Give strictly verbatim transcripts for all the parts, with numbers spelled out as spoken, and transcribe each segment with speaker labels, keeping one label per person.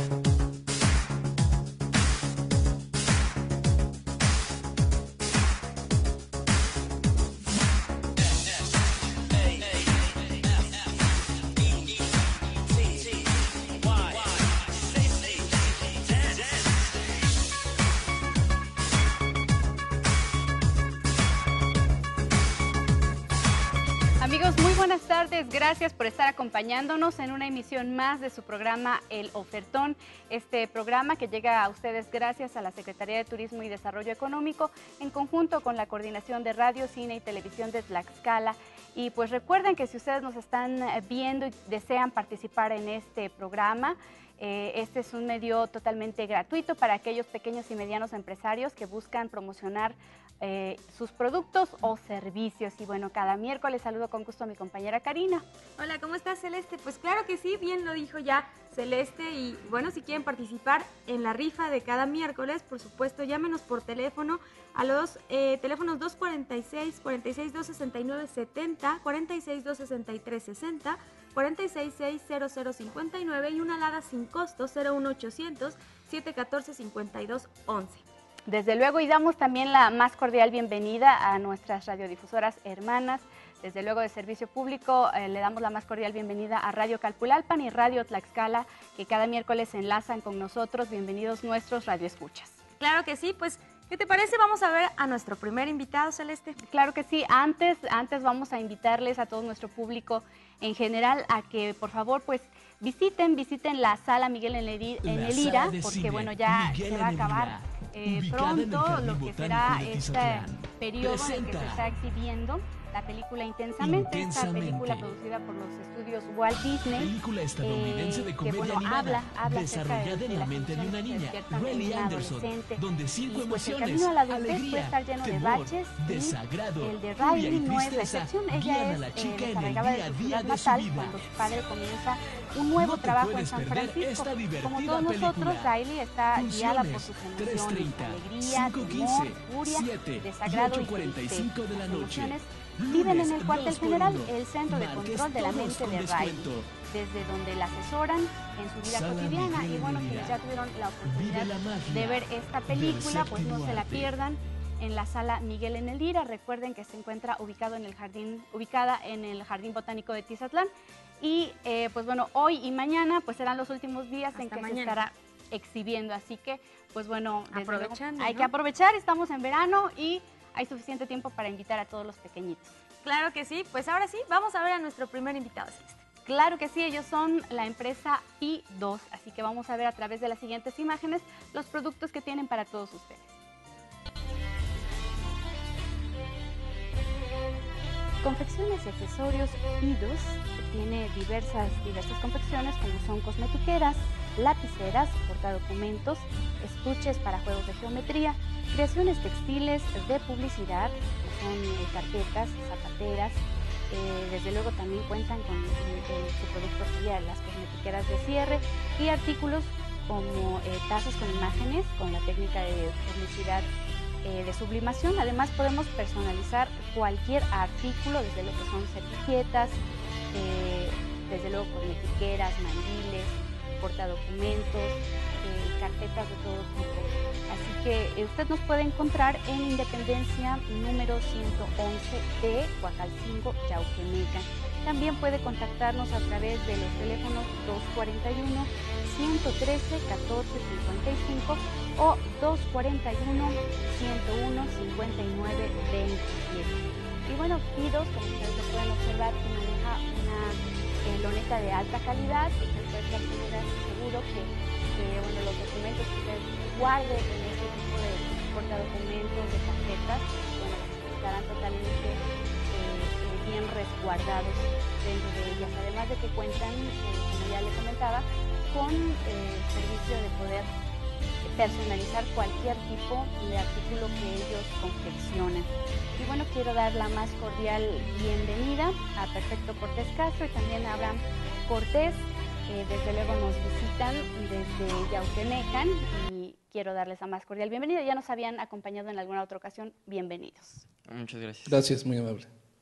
Speaker 1: Amigos, muy buenas tardes. Gracias por estar acompañándonos en una emisión más de su programa El Ofertón. Este programa que llega a ustedes gracias a la Secretaría de Turismo y Desarrollo Económico en conjunto con la Coordinación de Radio, Cine y Televisión de Tlaxcala. Y pues recuerden que si ustedes nos están viendo y desean participar en este programa, eh, este es un medio totalmente gratuito para aquellos pequeños y medianos empresarios que buscan promocionar Eh, sus productos o servicios. Y bueno, cada miércoles saludo con gusto a mi compañera Karina.
Speaker 2: Hola, ¿cómo estás, Celeste? Pues claro que sí, bien lo dijo ya Celeste. Y bueno, si quieren participar en la rifa de cada miércoles, por supuesto, llámenos por teléfono a los eh, teléfonos dos cuarenta y seis, cuarenta y seis, dos sesenta y nueve, setenta, cuarenta y seis, dos sesenta y tres, sesenta, cuarenta y seis, seis cero cero cincuenta y nueve y una alada sin costo cero uno ochocientos, setecientos catorce, cincuenta y dos once.
Speaker 1: Desde luego, y damos también la más cordial bienvenida a nuestras radiodifusoras hermanas. Desde luego, de servicio público, eh, le damos la más cordial bienvenida a Radio Calpulalpan y Radio Tlaxcala, que cada miércoles se enlazan con nosotros. Bienvenidos nuestros radioescuchas.
Speaker 2: Claro que sí, pues, ¿qué te parece? Vamos a ver a nuestro primer invitado, Celeste.
Speaker 1: Claro que sí. Antes, antes vamos a invitarles a todo nuestro público en general a que, por favor, pues, visiten, visiten la Sala Miguel en el Ira, porque, bueno, ya se va a acabar Eh, pronto lo que será este periodo en el que se está exhibiendo la película Intensamente, Intensamente, esta película producida por los estudios Walt Disney,
Speaker 3: película estadounidense
Speaker 1: eh,
Speaker 3: de comedia
Speaker 1: que bueno,
Speaker 3: animada,
Speaker 1: habla, habla
Speaker 3: desarrollada
Speaker 1: de,
Speaker 3: en la mente de una niña, Riley Anderson, donde cinco
Speaker 1: y, pues,
Speaker 3: emociones,
Speaker 1: el camino a la adultez
Speaker 3: alegría,
Speaker 1: puede estar lleno
Speaker 3: temor,
Speaker 1: de baches,
Speaker 3: desagrado,
Speaker 1: el de
Speaker 3: furia
Speaker 1: Riley
Speaker 3: y
Speaker 1: no es la
Speaker 3: tristeza
Speaker 1: excepción.
Speaker 3: guían
Speaker 1: Ella
Speaker 3: a
Speaker 1: es
Speaker 3: la chica
Speaker 1: eh,
Speaker 3: en el
Speaker 1: encargada
Speaker 3: día a
Speaker 1: de su
Speaker 3: día
Speaker 1: ciudad
Speaker 3: de su
Speaker 1: natal
Speaker 3: vida.
Speaker 1: cuando su padre comienza un nuevo
Speaker 3: No te
Speaker 1: trabajo en
Speaker 3: puedes
Speaker 1: San
Speaker 3: perder
Speaker 1: Francisco.
Speaker 3: esta divertida
Speaker 1: Como todos nosotros,
Speaker 3: película.
Speaker 1: Riley está guiada por sus
Speaker 3: Funciones, tres
Speaker 1: emociones,
Speaker 3: treinta,
Speaker 1: alegría,
Speaker 3: cinco
Speaker 1: temor,
Speaker 3: quince,
Speaker 1: furia,
Speaker 3: siete
Speaker 1: desagrado
Speaker 3: y
Speaker 1: y
Speaker 3: ocho cuarenta y cinco de la
Speaker 1: Las
Speaker 3: noche.
Speaker 1: emociones
Speaker 3: Lunes,
Speaker 1: viven en el cuartel
Speaker 3: dos por
Speaker 1: general,
Speaker 3: uno.
Speaker 1: el centro de
Speaker 3: Marques
Speaker 1: control de la
Speaker 3: todos
Speaker 1: mente
Speaker 3: con
Speaker 1: de Riley,
Speaker 3: descuento.
Speaker 1: desde donde la asesoran en su vida
Speaker 3: Sala
Speaker 1: cotidiana.
Speaker 3: Miguel
Speaker 1: Y bueno,
Speaker 3: en el
Speaker 1: quienes
Speaker 3: Ira.
Speaker 1: ya tuvieron la
Speaker 3: Vive
Speaker 1: oportunidad
Speaker 3: la magia
Speaker 1: de ver esta película,
Speaker 3: del
Speaker 1: pues no
Speaker 3: séptimo
Speaker 1: se la
Speaker 3: arte.
Speaker 1: pierdan en la Sala Miguel en el Ira. Recuerden que se encuentra ubicado en el jardín, ubicada en el Jardín Botánico de Tizatlán. Y eh, pues bueno, hoy y mañana pues serán los últimos días
Speaker 2: Hasta
Speaker 1: en que
Speaker 2: mañana.
Speaker 1: se estará exhibiendo. Así que pues bueno, desde luego,
Speaker 2: Aprovechando,
Speaker 1: hay
Speaker 2: ¿no?
Speaker 1: que aprovechar, estamos en verano y hay suficiente tiempo para invitar a todos los pequeñitos.
Speaker 2: Claro que sí, pues ahora sí, vamos a ver a nuestro primer invitado, Celeste.
Speaker 1: Claro que sí, ellos son la empresa Pi dos, así que vamos a ver a través de las siguientes imágenes los productos que tienen para todos ustedes. Confecciones y accesorios Pi dos tiene diversas, diversas confecciones como son cosmetiqueras, lapiceras, portadocumentos, estuches para juegos de geometría, creaciones textiles de publicidad, que son eh, carpetas, zapateras. Eh, desde luego también cuentan con eh, su producto sería las cosmetiqueras de cierre y artículos como eh, tazas con imágenes con la técnica de publicidad eh, de sublimación. Además podemos personalizar cualquier artículo, desde lo que son servilletas, eh, desde luego cosmetiqueras, mandiles, portadocumentos, eh, carpetas de todo tipo. Así que eh, usted nos puede encontrar en Independencia número ciento once de Coacalcingo, Yauquemeca. También puede contactarnos a través de los teléfonos dos cuarenta y uno, ciento trece, catorce cincuenta y cinco o dos cuarenta y uno, ciento uno, cincuenta y nueve, veintisiete. Y bueno, Pi dos, como ustedes lo pueden observar, maneja una eh, loneta de alta calidad y que puede estar seguro que, que bueno, los documentos que usted guarde en este tipo de portadocumentos, de tarjetas, bueno, estarán totalmente eh, eh, bien resguardados dentro de ellas. Además de que cuentan, eh, como ya le comentaba, con eh, el servicio de poder personalizar cualquier tipo de artículo que ellos confeccionan. Y bueno, quiero dar la más cordial bienvenida a Perfecto Cortés Castro y también a Abraham Cortés. Eh, desde luego nos visitan desde Yauquemecan y quiero darles la más cordial bienvenida. Ya nos habían acompañado en alguna otra ocasión. Bienvenidos.
Speaker 4: Muchas gracias.
Speaker 5: Gracias, muy amable.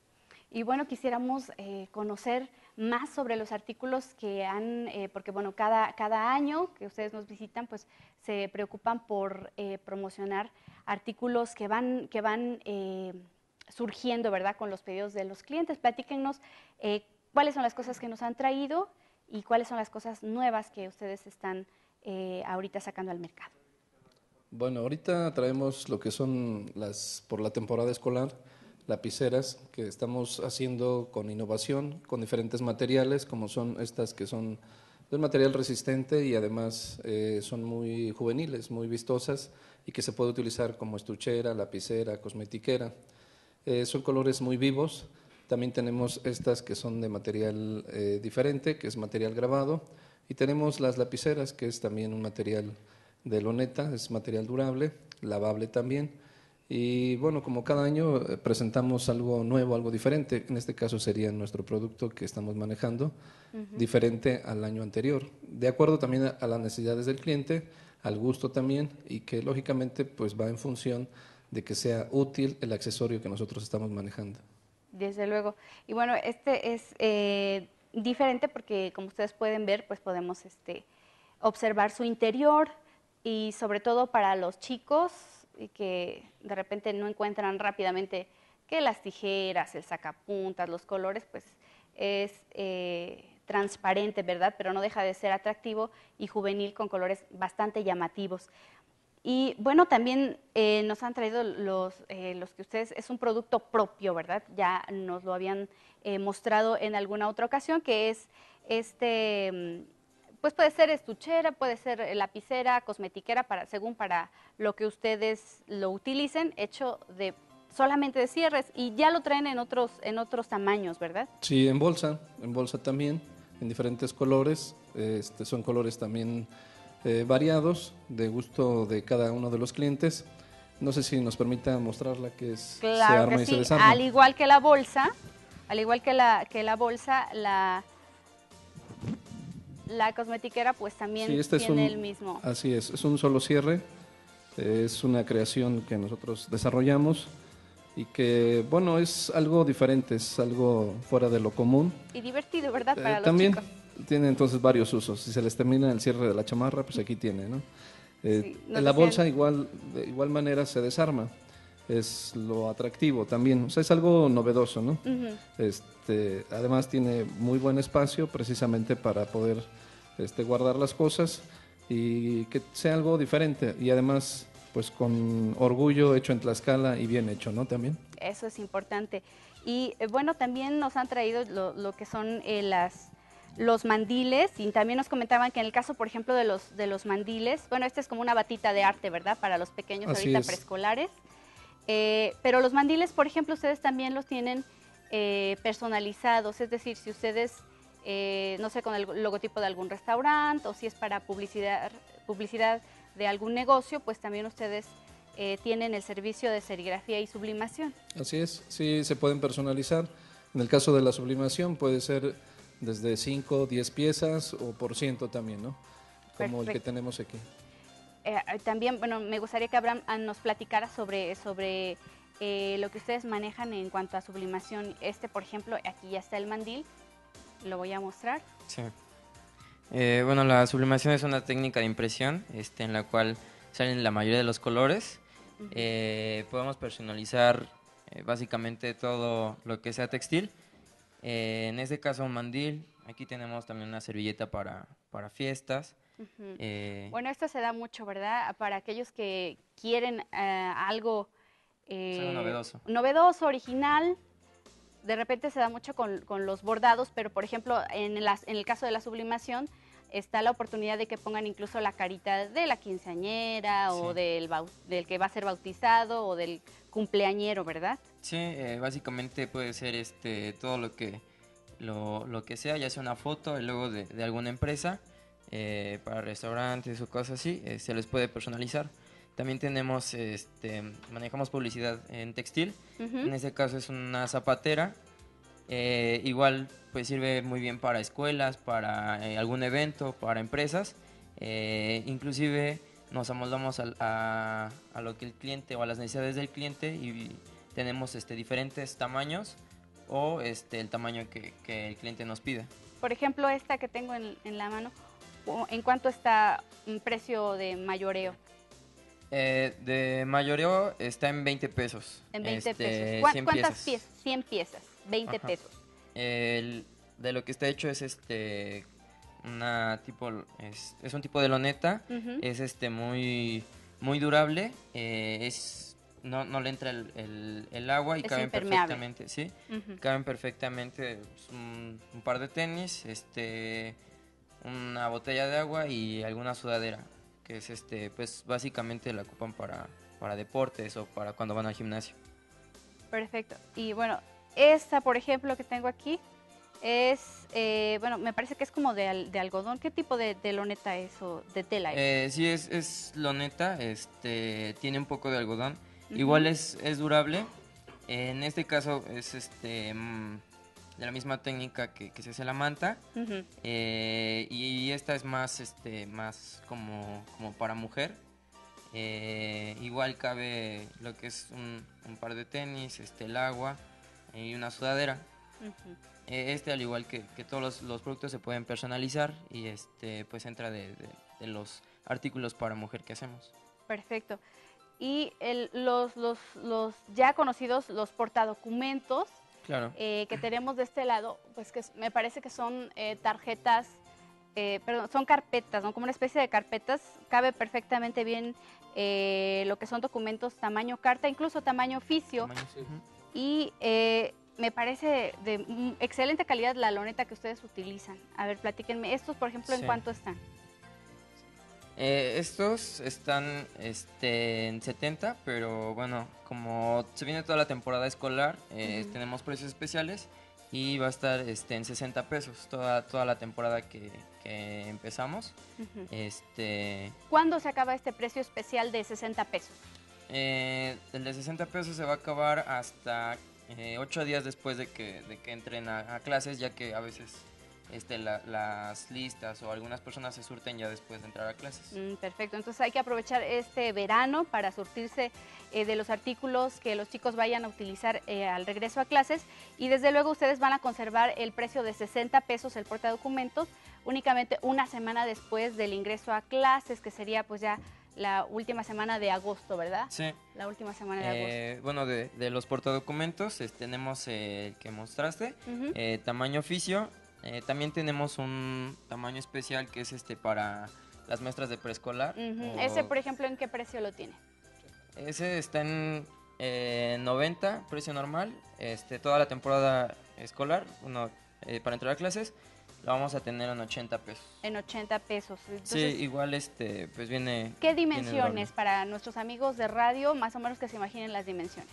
Speaker 1: Y bueno, quisiéramos eh, conocer más sobre los artículos que han, eh, porque bueno, cada, cada año que ustedes nos visitan, pues se preocupan por eh, promocionar artículos que van, que van eh, surgiendo, ¿verdad?, con los pedidos de los clientes. Platíquennos eh, cuáles son las cosas que nos han traído y cuáles son las cosas nuevas que ustedes están eh, ahorita sacando al mercado.
Speaker 4: Bueno, ahorita traemos lo que son las, por la temporada escolar, lapiceras que estamos haciendo con innovación, con diferentes materiales, como son estas que son de un material resistente y además eh, son muy juveniles, muy vistosas y que se puede utilizar como estuchera, lapicera, cosmetiquera. Eh, son colores muy vivos. También tenemos estas que son de material eh, diferente, que es material grabado, y tenemos las lapiceras, que es también un material de loneta, es material durable, lavable también. Y bueno, como cada año eh, presentamos algo nuevo, algo diferente. En este caso sería nuestro producto que estamos manejando, uh-huh. diferente al año anterior, de acuerdo también a, a las necesidades del cliente, al gusto también, y que lógicamente pues va en función de que sea útil el accesorio que nosotros estamos manejando.
Speaker 1: Desde luego. Y bueno, este es eh, diferente porque como ustedes pueden ver, pues podemos este, observar su interior y sobre todo para los chicos y que de repente no encuentran rápidamente que las tijeras, el sacapuntas, los colores, pues es eh, transparente, ¿verdad? Pero no deja de ser atractivo y juvenil con colores bastante llamativos. Y bueno, también eh, nos han traído los, eh, los que ustedes, es un producto propio, ¿verdad? Ya nos lo habían eh, mostrado en alguna otra ocasión, que es este... Pues puede ser estuchera, puede ser lapicera, cosmetiquera, para, según para lo que ustedes lo utilicen, hecho de solamente de cierres y ya lo traen en otros, en otros tamaños, ¿verdad?
Speaker 4: Sí, en bolsa, en bolsa también, en diferentes colores, este, son colores también eh, variados, de gusto de cada uno de los clientes. No sé si nos permita mostrarla, que es,
Speaker 1: claro
Speaker 4: se arma
Speaker 1: que
Speaker 4: y
Speaker 1: sí.
Speaker 4: se desarma.
Speaker 1: Al igual que la bolsa, al igual que la, que la bolsa, la... La cosmetiquera pues también
Speaker 4: sí, este
Speaker 1: tiene
Speaker 4: es un,
Speaker 1: el mismo.
Speaker 4: Así es, es un solo cierre, es una creación que nosotros desarrollamos y que, bueno, es algo diferente, es algo fuera de lo común.
Speaker 1: Y divertido, ¿verdad? Para
Speaker 4: eh,
Speaker 1: los
Speaker 4: también
Speaker 1: chicos.
Speaker 4: Tiene entonces varios usos. Si se les termina el cierre de la chamarra, pues aquí tiene, ¿no? Eh,
Speaker 1: Sí,
Speaker 4: en la bolsa igual, de igual manera se desarma. Es lo atractivo también, o sea, es algo novedoso, ¿no? Uh-huh. Este, además tiene muy buen espacio precisamente para poder este, guardar las cosas y que sea algo diferente y además pues con orgullo, hecho en Tlaxcala y bien hecho, ¿no? También.
Speaker 1: Eso es importante. Y eh, bueno, también nos han traído lo, lo que son eh, las... los mandiles, y también nos comentaban que en el caso, por ejemplo, de los, de los mandiles, bueno, este es como una batita de arte, ¿verdad? Para los pequeños
Speaker 4: Así
Speaker 1: ahorita
Speaker 4: es.
Speaker 1: preescolares. Eh, pero los mandiles, por ejemplo, ustedes también los tienen eh, personalizados, es decir, si ustedes, eh, no sé, con el logotipo de algún restaurante o si es para publicidad, publicidad de algún negocio, pues también ustedes eh, tienen el servicio de serigrafía y sublimación.
Speaker 4: Así es, sí, se pueden personalizar. En el caso de la sublimación puede ser desde cinco, diez piezas o por ciento también, ¿no? Como Perfecto. El que tenemos aquí.
Speaker 1: Eh, también, bueno, me gustaría que Abraham nos platicara sobre, sobre eh, lo que ustedes manejan en cuanto a sublimación. Este, por ejemplo, aquí ya está el mandil, lo voy a mostrar.
Speaker 5: Sí. Eh, bueno, la sublimación es una técnica de impresión este, en la cual salen la mayoría de los colores. Uh-huh. eh, podemos personalizar eh, básicamente todo lo que sea textil. Eh, en este caso un mandil, aquí tenemos también una servilleta para, para fiestas.
Speaker 1: Uh-huh.
Speaker 5: eh,
Speaker 1: bueno, esto se da mucho, ¿verdad? Para aquellos que quieren eh, algo, eh,
Speaker 5: algo novedoso.
Speaker 1: novedoso, original, de repente se da mucho con, con los bordados, pero por ejemplo, en, las, en el caso de la sublimación, está la oportunidad de que pongan incluso la carita de la quinceañera sí. o del, del que va a ser bautizado o del cumpleañero, ¿verdad?
Speaker 5: Sí, eh, básicamente puede ser este todo lo que lo, lo que sea, ya sea una foto, el logo de, de alguna empresa, eh, para restaurantes o cosas así, eh, se les puede personalizar. También tenemos, este, manejamos publicidad en textil, uh-huh. en este caso es una zapatera, eh, igual pues sirve muy bien para escuelas, para eh, algún evento, para empresas, eh, inclusive nos amoldamos a, a, a lo que el cliente o a las necesidades del cliente y tenemos este, diferentes tamaños o este el tamaño que, que el cliente nos pida.
Speaker 1: Por ejemplo, esta que tengo en, en la mano, ¿en cuánto está un precio de mayoreo?
Speaker 5: Eh, de mayoreo está en veinte pesos.
Speaker 1: En veinte
Speaker 5: este,
Speaker 1: pesos. ¿Cuá,
Speaker 5: cien
Speaker 1: ¿Cuántas
Speaker 5: piezas?
Speaker 1: piezas? cien piezas, veinte
Speaker 5: Ajá.
Speaker 1: pesos.
Speaker 5: El, de lo que está hecho es este una tipo es, es un tipo de loneta,
Speaker 1: Uh-huh.
Speaker 5: es este muy muy durable, eh, es no, no le entra el, el, el agua y
Speaker 1: Es
Speaker 5: caben
Speaker 1: impermeable.
Speaker 5: perfectamente, sí,
Speaker 1: Uh-huh.
Speaker 5: caben perfectamente pues, un, un par de tenis, este una botella de agua y alguna sudadera, que es este pues básicamente la ocupan para para deportes o para cuando van al gimnasio.
Speaker 1: Perfecto. Y bueno, esta, por ejemplo, que tengo aquí, es, eh, bueno, me parece que es como de, al- de algodón. ¿Qué tipo de, de loneta es o de tela es?
Speaker 5: Eh, sí, es, es loneta, este, tiene un poco de algodón.
Speaker 1: Ujú.
Speaker 5: Igual es, es durable. En este caso es este mm, de la misma técnica que, que se hace la manta.
Speaker 1: Ujú.
Speaker 5: eh, y esta es más, este, más como, como para mujer. Eh, igual cabe lo que es un, un par de tenis, este, el agua y una sudadera.
Speaker 1: Ujú.
Speaker 5: Eh, Este, al igual que, que todos los, los productos, se pueden personalizar y este pues entra de, de- de los artículos para mujer que hacemos.
Speaker 1: Perfecto. Y el- los, los, los ya conocidos, los portadocumentos
Speaker 5: Claro.
Speaker 1: eh, que tenemos de este lado, pues que es- me parece que son eh, tarjetas, eh, perdón, son carpetas, ¿no? Como una especie de carpetas. Cabe perfectamente bien eh, lo que son documentos tamaño carta, incluso tamaño oficio.
Speaker 5: Tamaño, sí. Ujú.
Speaker 1: Y eh, me parece de mm, excelente calidad la loneta que ustedes utilizan. A ver, platíquenme. Estos, por ejemplo, ¿en
Speaker 5: Sí.
Speaker 1: cuánto están?
Speaker 5: Eh, estos están este, en setenta, pero bueno, como se viene toda la temporada escolar, eh,
Speaker 1: Ujú.
Speaker 5: tenemos precios especiales y va a estar este, en sesenta pesos toda, toda la temporada que, que empezamos.
Speaker 1: Ujú.
Speaker 5: Este,
Speaker 1: ¿Cuándo se acaba este precio especial de sesenta pesos?
Speaker 5: eh, el de sesenta pesos se va a acabar hasta eh, ocho días después de que, de que entren a, a clases, ya que a veces este, la- las listas o algunas personas se surten ya después de entrar a clases.
Speaker 1: Mm, perfecto, entonces hay que aprovechar este verano para surtirse eh, de los artículos que los chicos vayan a utilizar eh, al regreso a clases, y desde luego ustedes van a conservar el precio de sesenta pesos el portadocumentos únicamente una semana después del ingreso a clases, que sería pues ya la última semana de agosto, ¿verdad?
Speaker 5: Sí.
Speaker 1: La última semana de agosto.
Speaker 5: Eh, bueno, de, de los portadocumentos este, tenemos eh, el que mostraste,
Speaker 1: Ujú.
Speaker 5: eh, tamaño oficio. Eh, también tenemos un tamaño especial que es este para las maestras de preescolar.
Speaker 1: Ujú.
Speaker 5: o-
Speaker 1: Ese, por ejemplo, ¿en qué precio lo tiene?
Speaker 5: Ese está en eh, noventa, precio normal. Este, toda la temporada escolar, bueno, eh, para entrar a clases, lo vamos a tener en ochenta pesos.
Speaker 1: En ochenta pesos. Entonces,
Speaker 5: Sí, igual este, pues viene.
Speaker 1: ¿qué
Speaker 5: viene
Speaker 1: dimensiones
Speaker 5: doble.
Speaker 1: para nuestros amigos de radio, más o menos que se imaginen las dimensiones?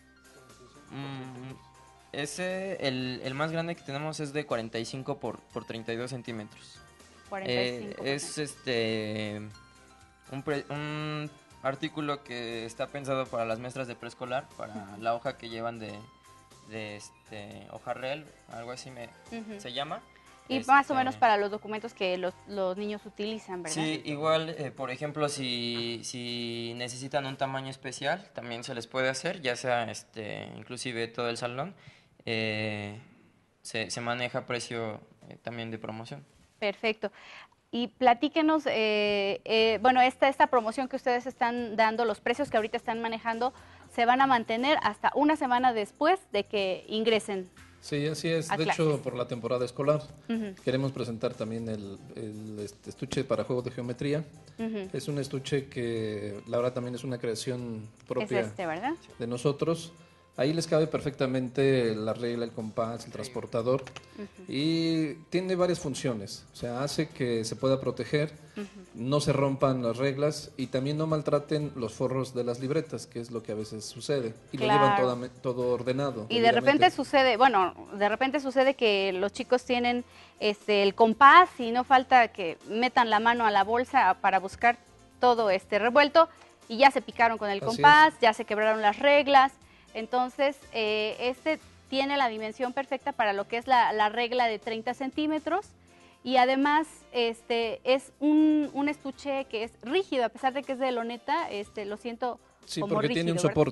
Speaker 5: Mm, ese, el, el más grande que tenemos es de cuarenta y cinco por, por treinta y dos centímetros.
Speaker 1: cuarenta y
Speaker 5: Eh,
Speaker 1: cinco por
Speaker 5: es
Speaker 1: ciento.
Speaker 5: este un, pre- un artículo que está pensado para las maestras de preescolar, para la hoja que llevan de, de este hojarrel, algo así me,
Speaker 1: Ujú.
Speaker 5: se llama.
Speaker 1: Y más o
Speaker 5: Este,
Speaker 1: menos para los documentos que los, los niños utilizan, ¿verdad?
Speaker 5: Sí, igual, eh, por ejemplo, si, si necesitan un tamaño especial, también se les puede hacer, ya sea este inclusive todo el salón. eh, se, se maneja precio eh, también de promoción.
Speaker 1: Perfecto. Y platíquenos, eh, eh, bueno, esta, esta promoción que ustedes están dando, los precios que ahorita están manejando, se van a mantener hasta una semana después de que ingresen.
Speaker 4: Sí, así es.
Speaker 1: A
Speaker 4: De
Speaker 1: clases.
Speaker 4: hecho, por la temporada escolar,
Speaker 1: Ujú,
Speaker 4: queremos presentar también el, el, este, estuche para juegos de geometría.
Speaker 1: ujú.
Speaker 4: Es un estuche que la verdad también es una creación
Speaker 1: Es
Speaker 4: propia
Speaker 1: este, ¿verdad?
Speaker 4: de nosotros. Ahí les cabe perfectamente la regla, el compás, el transportador, y tiene varias funciones. O sea, hace que se pueda proteger, no se rompan las reglas y también no maltraten los forros de las libretas, que es lo que a veces sucede. Y lo llevan
Speaker 1: Claro.
Speaker 4: toda- todo ordenado.
Speaker 1: Y de repente
Speaker 4: debidamente.
Speaker 1: sucede, bueno, de repente sucede que los chicos tienen este el compás y no falta que metan la mano a la bolsa para buscar todo este revuelto y ya se picaron con el
Speaker 4: Así
Speaker 1: compás, ya se quebraron las reglas. Entonces, eh, este tiene la dimensión perfecta para lo que es la, la regla de treinta centímetros, y además este es un, un estuche que es rígido, a pesar de que es de loneta, este, lo siento
Speaker 4: Sí,
Speaker 1: como
Speaker 4: porque
Speaker 1: rígido,
Speaker 4: tiene un
Speaker 1: ¿verdad?
Speaker 4: soporte.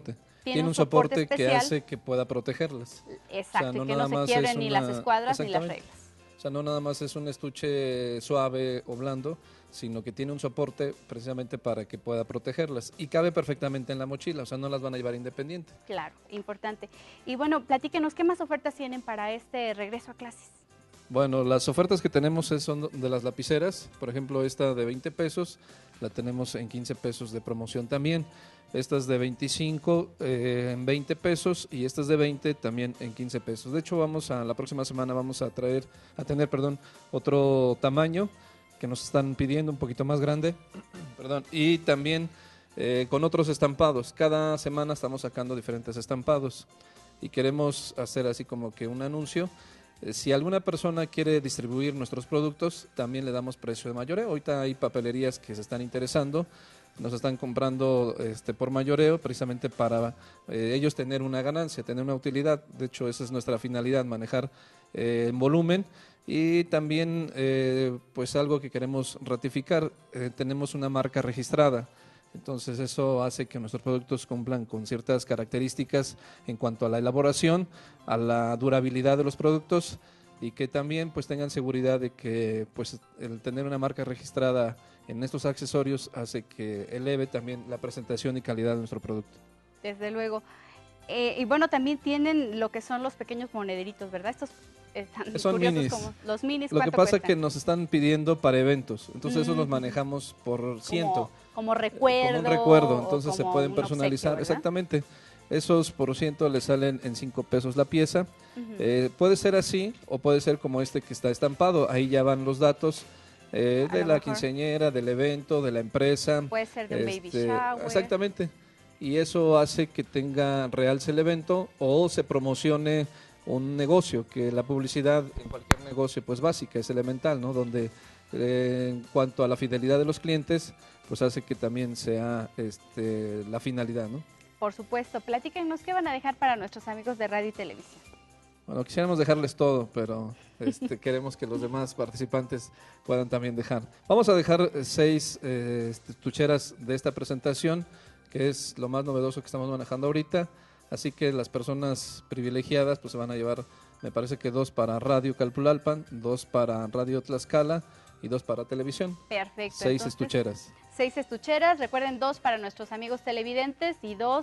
Speaker 1: tiene,
Speaker 4: tiene un
Speaker 1: un soporte,
Speaker 4: soporte
Speaker 1: especial,
Speaker 4: que hace que pueda protegerlas.
Speaker 1: Exacto,
Speaker 4: O sea, no
Speaker 1: que
Speaker 4: nada
Speaker 1: no se
Speaker 4: más
Speaker 1: quiebren
Speaker 4: es
Speaker 1: ni
Speaker 4: una-
Speaker 1: las escuadras ni las
Speaker 4: Exactamente.
Speaker 1: reglas.
Speaker 4: O sea, no nada más es un estuche suave o blando, sino que tiene un soporte precisamente para que pueda protegerlas. Y cabe perfectamente en la mochila, o sea, no las van a llevar independiente.
Speaker 1: Claro, importante. Y bueno, platíquenos, ¿qué más ofertas tienen para este regreso a clases?
Speaker 4: Bueno, las ofertas que tenemos es- son de las lapiceras. Por ejemplo, esta de veinte pesos, la tenemos en quince pesos de promoción también. Estas de veinticinco eh, en veinte pesos y estas de veinte también en quince pesos. De hecho, vamos a la próxima semana vamos a traer, a tener, perdón, otro tamaño que nos están pidiendo, un poquito más grande, perdón, y también eh, con otros estampados. Cada semana estamos sacando diferentes estampados y queremos hacer así como que un anuncio. Eh, Si alguna persona quiere distribuir nuestros productos, también le damos precio de mayoreo. Ahorita hay papelerías que se están interesando, nos están comprando este, por mayoreo, precisamente para eh, ellos tener una ganancia, tener una utilidad. De hecho, esa es nuestra finalidad, manejar eh, en volumen. Y también, eh, pues algo que queremos ratificar, eh, tenemos una marca registrada. Entonces eso hace que nuestros productos cumplan con ciertas características en cuanto a la elaboración, a la durabilidad de los productos y que también pues tengan seguridad de que pues el tener una marca registrada en estos accesorios hace que eleve también la presentación y calidad de nuestro producto.
Speaker 1: Desde luego. Eh, y bueno, también tienen lo que son los pequeños monederitos, ¿verdad? Estos eh, tan
Speaker 4: Son
Speaker 1: curiosos
Speaker 4: minis.
Speaker 1: como los minis.
Speaker 4: Lo que
Speaker 1: ¿cuánto
Speaker 4: pasa es
Speaker 1: cuestan?
Speaker 4: que nos están pidiendo para eventos, entonces esos los
Speaker 1: Mm.
Speaker 4: manejamos por ciento.
Speaker 1: Como, como recuerdo.
Speaker 4: Como un recuerdo,
Speaker 1: o
Speaker 4: entonces se
Speaker 1: como
Speaker 4: pueden
Speaker 1: un
Speaker 4: personalizar.
Speaker 1: obsequio, ¿verdad?
Speaker 4: Exactamente. Esos por ciento le salen en cinco pesos la pieza.
Speaker 1: Ujú.
Speaker 4: Eh, puede ser así o puede ser como este que está estampado. Ahí ya van los datos eh,
Speaker 1: A
Speaker 4: de
Speaker 1: lo
Speaker 4: la
Speaker 1: mejor.
Speaker 4: quinceañera, del evento, de la empresa.
Speaker 1: Puede ser de un baby
Speaker 4: Este,
Speaker 1: shower.
Speaker 4: Exactamente. Y eso hace que tenga realce el evento o se promocione un negocio, que la publicidad en cualquier negocio pues básica, es elemental, ¿no? Donde eh, en cuanto a la fidelidad de los clientes, pues hace que también sea este, la finalidad, ¿no?
Speaker 1: Por supuesto. Platíquenos qué van a dejar para nuestros amigos de radio y televisión.
Speaker 4: Bueno, quisiéramos dejarles todo, pero este, queremos que los demás participantes puedan también dejar. Vamos a dejar eh, seis eh, estucheras de esta presentación, que es lo más novedoso que estamos manejando ahorita. Así que las personas privilegiadas pues se van a llevar, me parece que dos para Radio Calpulalpan, dos para Radio Tlaxcala y dos para televisión.
Speaker 1: Perfecto.
Speaker 4: Seis
Speaker 1: entonces,
Speaker 4: estucheras.
Speaker 1: Seis estucheras, recuerden, dos para nuestros amigos televidentes y dos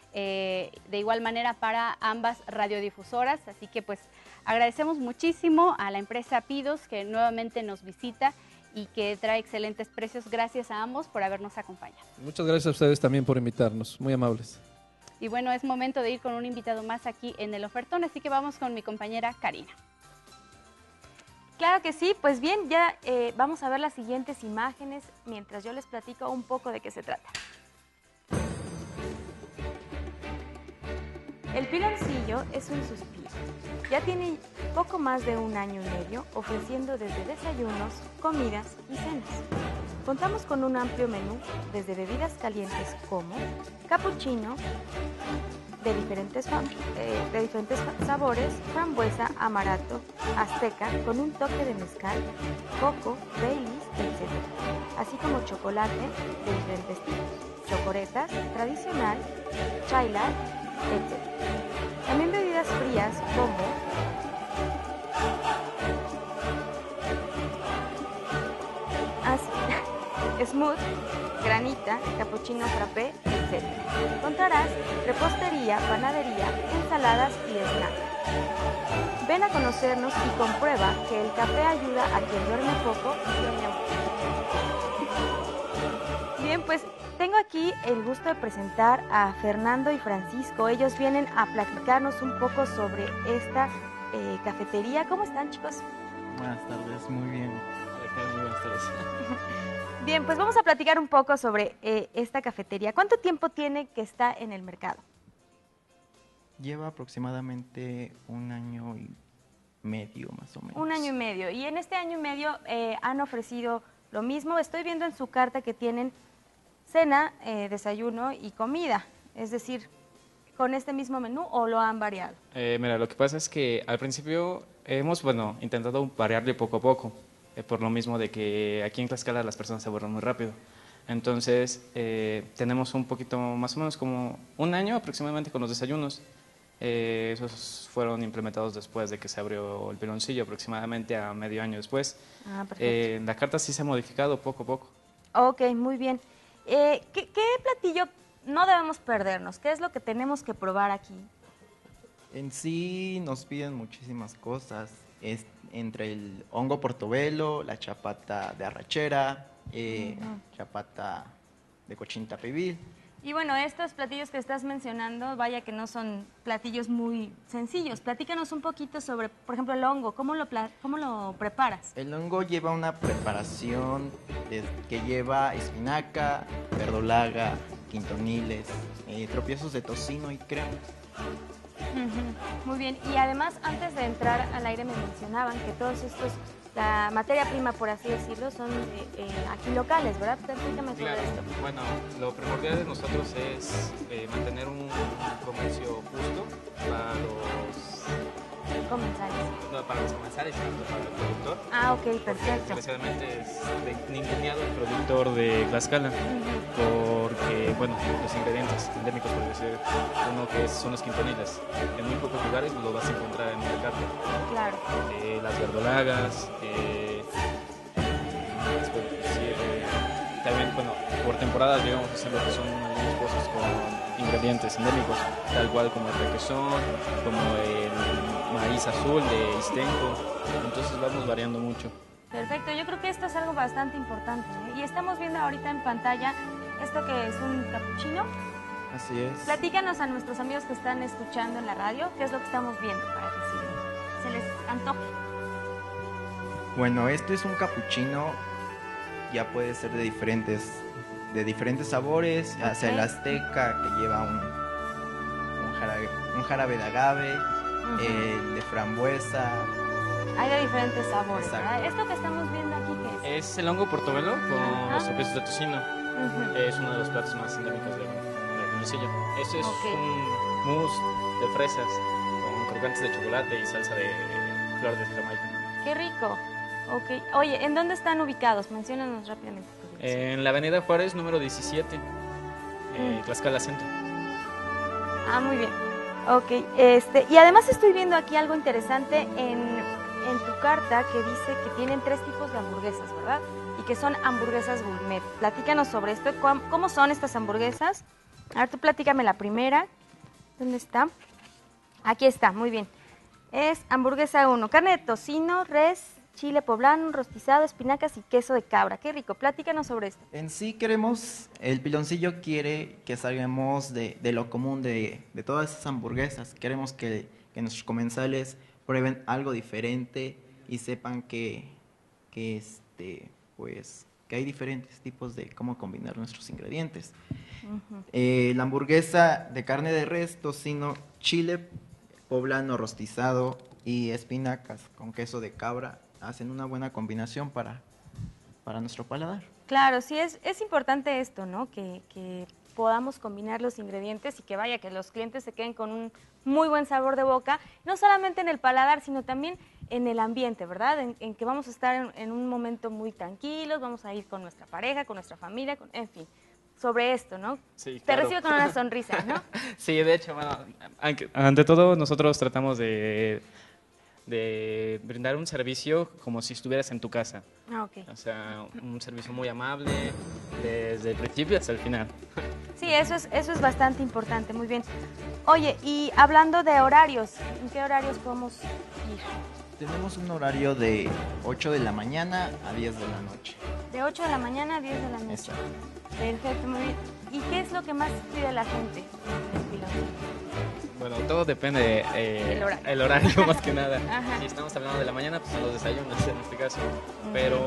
Speaker 1: eh, de igual manera para ambas radiodifusoras. Así que pues agradecemos muchísimo a la empresa Pidos que nuevamente nos visita y que trae excelentes precios. Gracias a ambos por habernos acompañado.
Speaker 4: Muchas gracias a ustedes también por invitarnos, muy amables.
Speaker 1: Y bueno, es momento de ir con un invitado más aquí en el ofertón, así que vamos con mi compañera Karina.
Speaker 2: Claro que sí, pues bien, ya eh, vamos a ver las siguientes imágenes mientras yo les platico un poco de qué se trata. El piloncillo es un suspiro. Ya tiene poco más de un año y medio ofreciendo desde desayunos, comidas y cenas. Contamos con un amplio menú desde bebidas calientes como capuchino de diferentes, fa- eh, de diferentes fa- sabores, frambuesa, amaretto, azteca con un toque de mezcal, coco, Baileys, etcétera. Así como chocolate de diferentes tipos, chocoretas, tradicional, chai latte, etcétera. También bebidas frías como así, smooth, granita, cappuccino frappé, etcétera. Encontrarás repostería, panadería, ensaladas y snacks. Ven a conocernos y comprueba que el café ayuda a quien duerme poco y sueña mucho. Bien, pues tengo aquí el gusto de presentar a Fernando y Francisco. Ellos vienen a platicarnos un poco sobre esta eh, cafetería. ¿Cómo están, chicos?
Speaker 6: Buenas tardes, muy bien. Muy buenas tardes.
Speaker 2: Bien, pues vamos a platicar un poco sobre eh, esta cafetería. ¿Cuánto tiempo tiene que está en el mercado?
Speaker 6: Lleva aproximadamente un año y medio, más o menos.
Speaker 2: Un año y medio. Y en este año y medio eh, han ofrecido lo mismo. Estoy viendo en su carta que tienen cena, eh, desayuno y comida. Es decir, ¿con este mismo menú o lo han variado?
Speaker 7: Eh, mira, lo que pasa es que al principio hemos, bueno, intentado variarle poco a poco, eh, por lo mismo de que aquí en Tlaxcala las personas se aburren muy rápido. Entonces, eh, tenemos un poquito, más o menos como un año aproximadamente con los desayunos. Eh, esos fueron implementados después de que se abrió el Piloncillo, aproximadamente a medio año después.
Speaker 2: Ah, perfecto.
Speaker 7: Eh, la carta sí se ha modificado poco a poco.
Speaker 2: Ok, muy bien. Eh, ¿qué, ¿Qué platillo no debemos perdernos? ¿Qué es lo que tenemos que probar aquí?
Speaker 6: En sí nos piden muchísimas cosas, es entre el hongo portobelo, la chapata de arrachera, eh,
Speaker 2: Ujú.
Speaker 6: chapata de cochinita pibil.
Speaker 2: Y bueno, estos platillos que estás mencionando, vaya que no son platillos muy sencillos. Platícanos un poquito sobre, por ejemplo, el hongo. ¿Cómo lo, pla- cómo lo preparas?
Speaker 6: El hongo lleva una preparación de- que lleva espinaca, verdolaga, quintoniles, eh, tropiezos de tocino y crema.
Speaker 2: Ujú, muy bien. Y además, antes de entrar al aire me mencionaban que todos estos, la materia prima, por así decirlo, son eh, eh, aquí locales, ¿verdad? Platícame sobre
Speaker 7: Claro,
Speaker 2: esto.
Speaker 7: bueno, lo primordial de nosotros es eh, mantener un comercio justo para los,
Speaker 2: Comensales.
Speaker 7: no, para los comensales y tanto para el productor.
Speaker 2: Ah, ok,
Speaker 7: Porque
Speaker 2: perfecto.
Speaker 7: desgraciadamente es de- ninguneado el productor de Tlaxcala, porque, bueno, los ingredientes endémicos, por decir uno que es- son los quintoniles, en muy pocos lugares lo vas a encontrar en el carta.
Speaker 2: Claro.
Speaker 7: Eh, las verdolagas, eh, ¿qué les puedo decir? Eh, también, bueno, por temporadas llevamos haciendo que son algunos pozos con ingredientes endémicos, tal cual como el requesón, como el maíz azul de Istenco, entonces vamos variando mucho.
Speaker 2: Perfecto, yo creo que esto es algo bastante importante, ¿eh? Y estamos viendo ahorita en pantalla esto que es un capuchino.
Speaker 6: Así es.
Speaker 2: Platícanos a nuestros amigos que están escuchando en la radio qué es lo que estamos viendo para que se, se les antoje.
Speaker 6: Bueno, este es un capuchino, ya puede ser de diferentes, de diferentes sabores, ya sea el
Speaker 2: Ok.
Speaker 6: azteca que lleva un, un, jarabe, un jarabe de agave,
Speaker 2: Ujú.
Speaker 6: el de frambuesa.
Speaker 2: Hay de diferentes sabores,
Speaker 6: Exacto.
Speaker 2: ¿verdad? Esto que estamos viendo aquí, ¿qué es?
Speaker 7: Es el hongo portobelo con
Speaker 2: Ajá.
Speaker 7: los tropiezos de tocino.
Speaker 2: Ujú.
Speaker 7: Es uno de los platos más endémicos de, de Hermosillo. Este es
Speaker 2: Ok.
Speaker 7: un mousse de fresas con crocantes de chocolate y salsa de flor de Jamaica.
Speaker 2: Qué rico. Ok. Oye, ¿en dónde están ubicados? Menciónanos rápidamente. tu dirección.
Speaker 7: En la avenida Juárez, número diecisiete, eh,
Speaker 2: Mm.
Speaker 7: Tlaxcala Centro.
Speaker 2: Ah, muy bien. Ok, este, y además estoy viendo aquí algo interesante en, en tu carta que dice que tienen tres tipos de hamburguesas, ¿verdad? Y que son hamburguesas gourmet. Platícanos sobre esto. ¿Cómo, cómo son estas hamburguesas? A ver, tú platícame la primera. ¿Dónde está? Aquí está, muy bien. Es hamburguesa uno, carne de tocino, res, chile poblano, rostizado, espinacas y queso de cabra. Qué rico. Platícanos sobre esto.
Speaker 6: En sí queremos, el piloncillo quiere que salgamos de, de lo común de, de todas esas hamburguesas. Queremos que, que nuestros comensales prueben algo diferente y sepan que, que, este, pues, que hay diferentes tipos de cómo combinar nuestros ingredientes. Eh, la hamburguesa de carne de res, tocino, chile poblano rostizado y espinacas con queso de cabra hacen una buena combinación para, para nuestro paladar.
Speaker 2: Claro, sí, es, es importante esto, ¿no? Que, que podamos combinar los ingredientes y que vaya, que los clientes se queden con un muy buen sabor de boca, no solamente en el paladar, sino también en el ambiente, ¿verdad? En, en que vamos a estar en, en un momento muy tranquilos, vamos a ir con nuestra pareja, con nuestra familia, con, en fin, sobre esto, ¿no?
Speaker 7: Sí,
Speaker 2: Te
Speaker 7: claro.
Speaker 2: recibe con una sonrisa, ¿no?
Speaker 7: Sí, de hecho, bueno, aunque- ante todo nosotros tratamos de, de brindar un servicio como si estuvieras en tu casa.
Speaker 2: Ah, ok.
Speaker 7: O sea, un servicio muy amable desde el principio hasta el final.
Speaker 2: Sí, eso es, eso es bastante importante, muy bien. Oye, y hablando de horarios, ¿en qué horarios podemos ir?
Speaker 6: Tenemos un horario de ocho de la mañana a diez de la noche.
Speaker 2: De ocho de la mañana a diez de la noche.
Speaker 6: Exacto.
Speaker 2: Perfecto, muy bien. ¿Y qué es lo que más pide la gente en el Piloncillo?
Speaker 7: Bueno, todo depende eh,
Speaker 2: El horario.
Speaker 7: el horario más que nada.
Speaker 2: Ajá.
Speaker 7: Si estamos hablando de la mañana, pues son los desayunos en este caso. Pero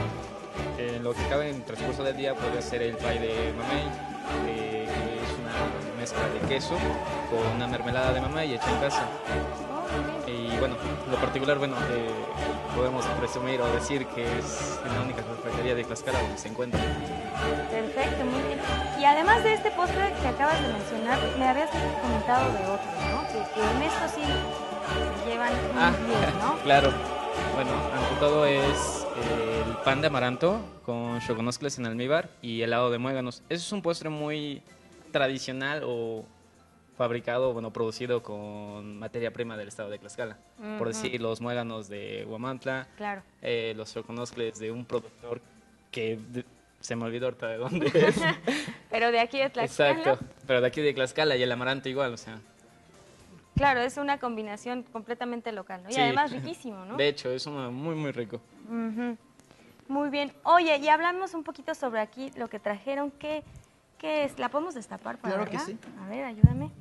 Speaker 7: en lo que cabe en el transcurso del día podría ser el pie de mamey, eh, que es una mezcla de queso con una mermelada de mamey hecha en casa.
Speaker 2: Oh, muy bien.
Speaker 7: Y bueno, lo particular, bueno, eh, podemos presumir o decir que es la única cafetería de Tlaxcala donde se encuentra.
Speaker 2: Perfecto, muy bien. Y además de este postre que acabas de mencionar, me habías comentado de otros, ¿no? Que, que en esto sí se llevan muy
Speaker 7: Ah,
Speaker 2: bien, ¿no?
Speaker 7: claro. Bueno, ante todo es eh, el pan de amaranto con choconoscles en almíbar y helado de muéganos. Eso es un postre muy tradicional o fabricado, bueno, producido con materia prima del estado de Tlaxcala. Uh-huh. Por decir, los muéganos de Huamantla,
Speaker 2: claro.
Speaker 7: eh, los choconoscles de un productor que de, se me olvidó ahorita de dónde es.
Speaker 2: Pero de aquí de Tlaxcala.
Speaker 7: Exacto, pero de aquí de Tlaxcala y el amaranto igual, o sea.
Speaker 2: Claro, es una combinación completamente local, ¿no? Y sí, además riquísimo, ¿no?
Speaker 7: De hecho, es uno muy, muy rico.
Speaker 2: Uh-huh. Muy bien. Oye, y hablamos un poquito sobre aquí lo que trajeron. ¿Qué, qué es? ¿La podemos destapar para
Speaker 6: Claro
Speaker 2: verla?
Speaker 6: que sí.
Speaker 2: A ver, ayúdame.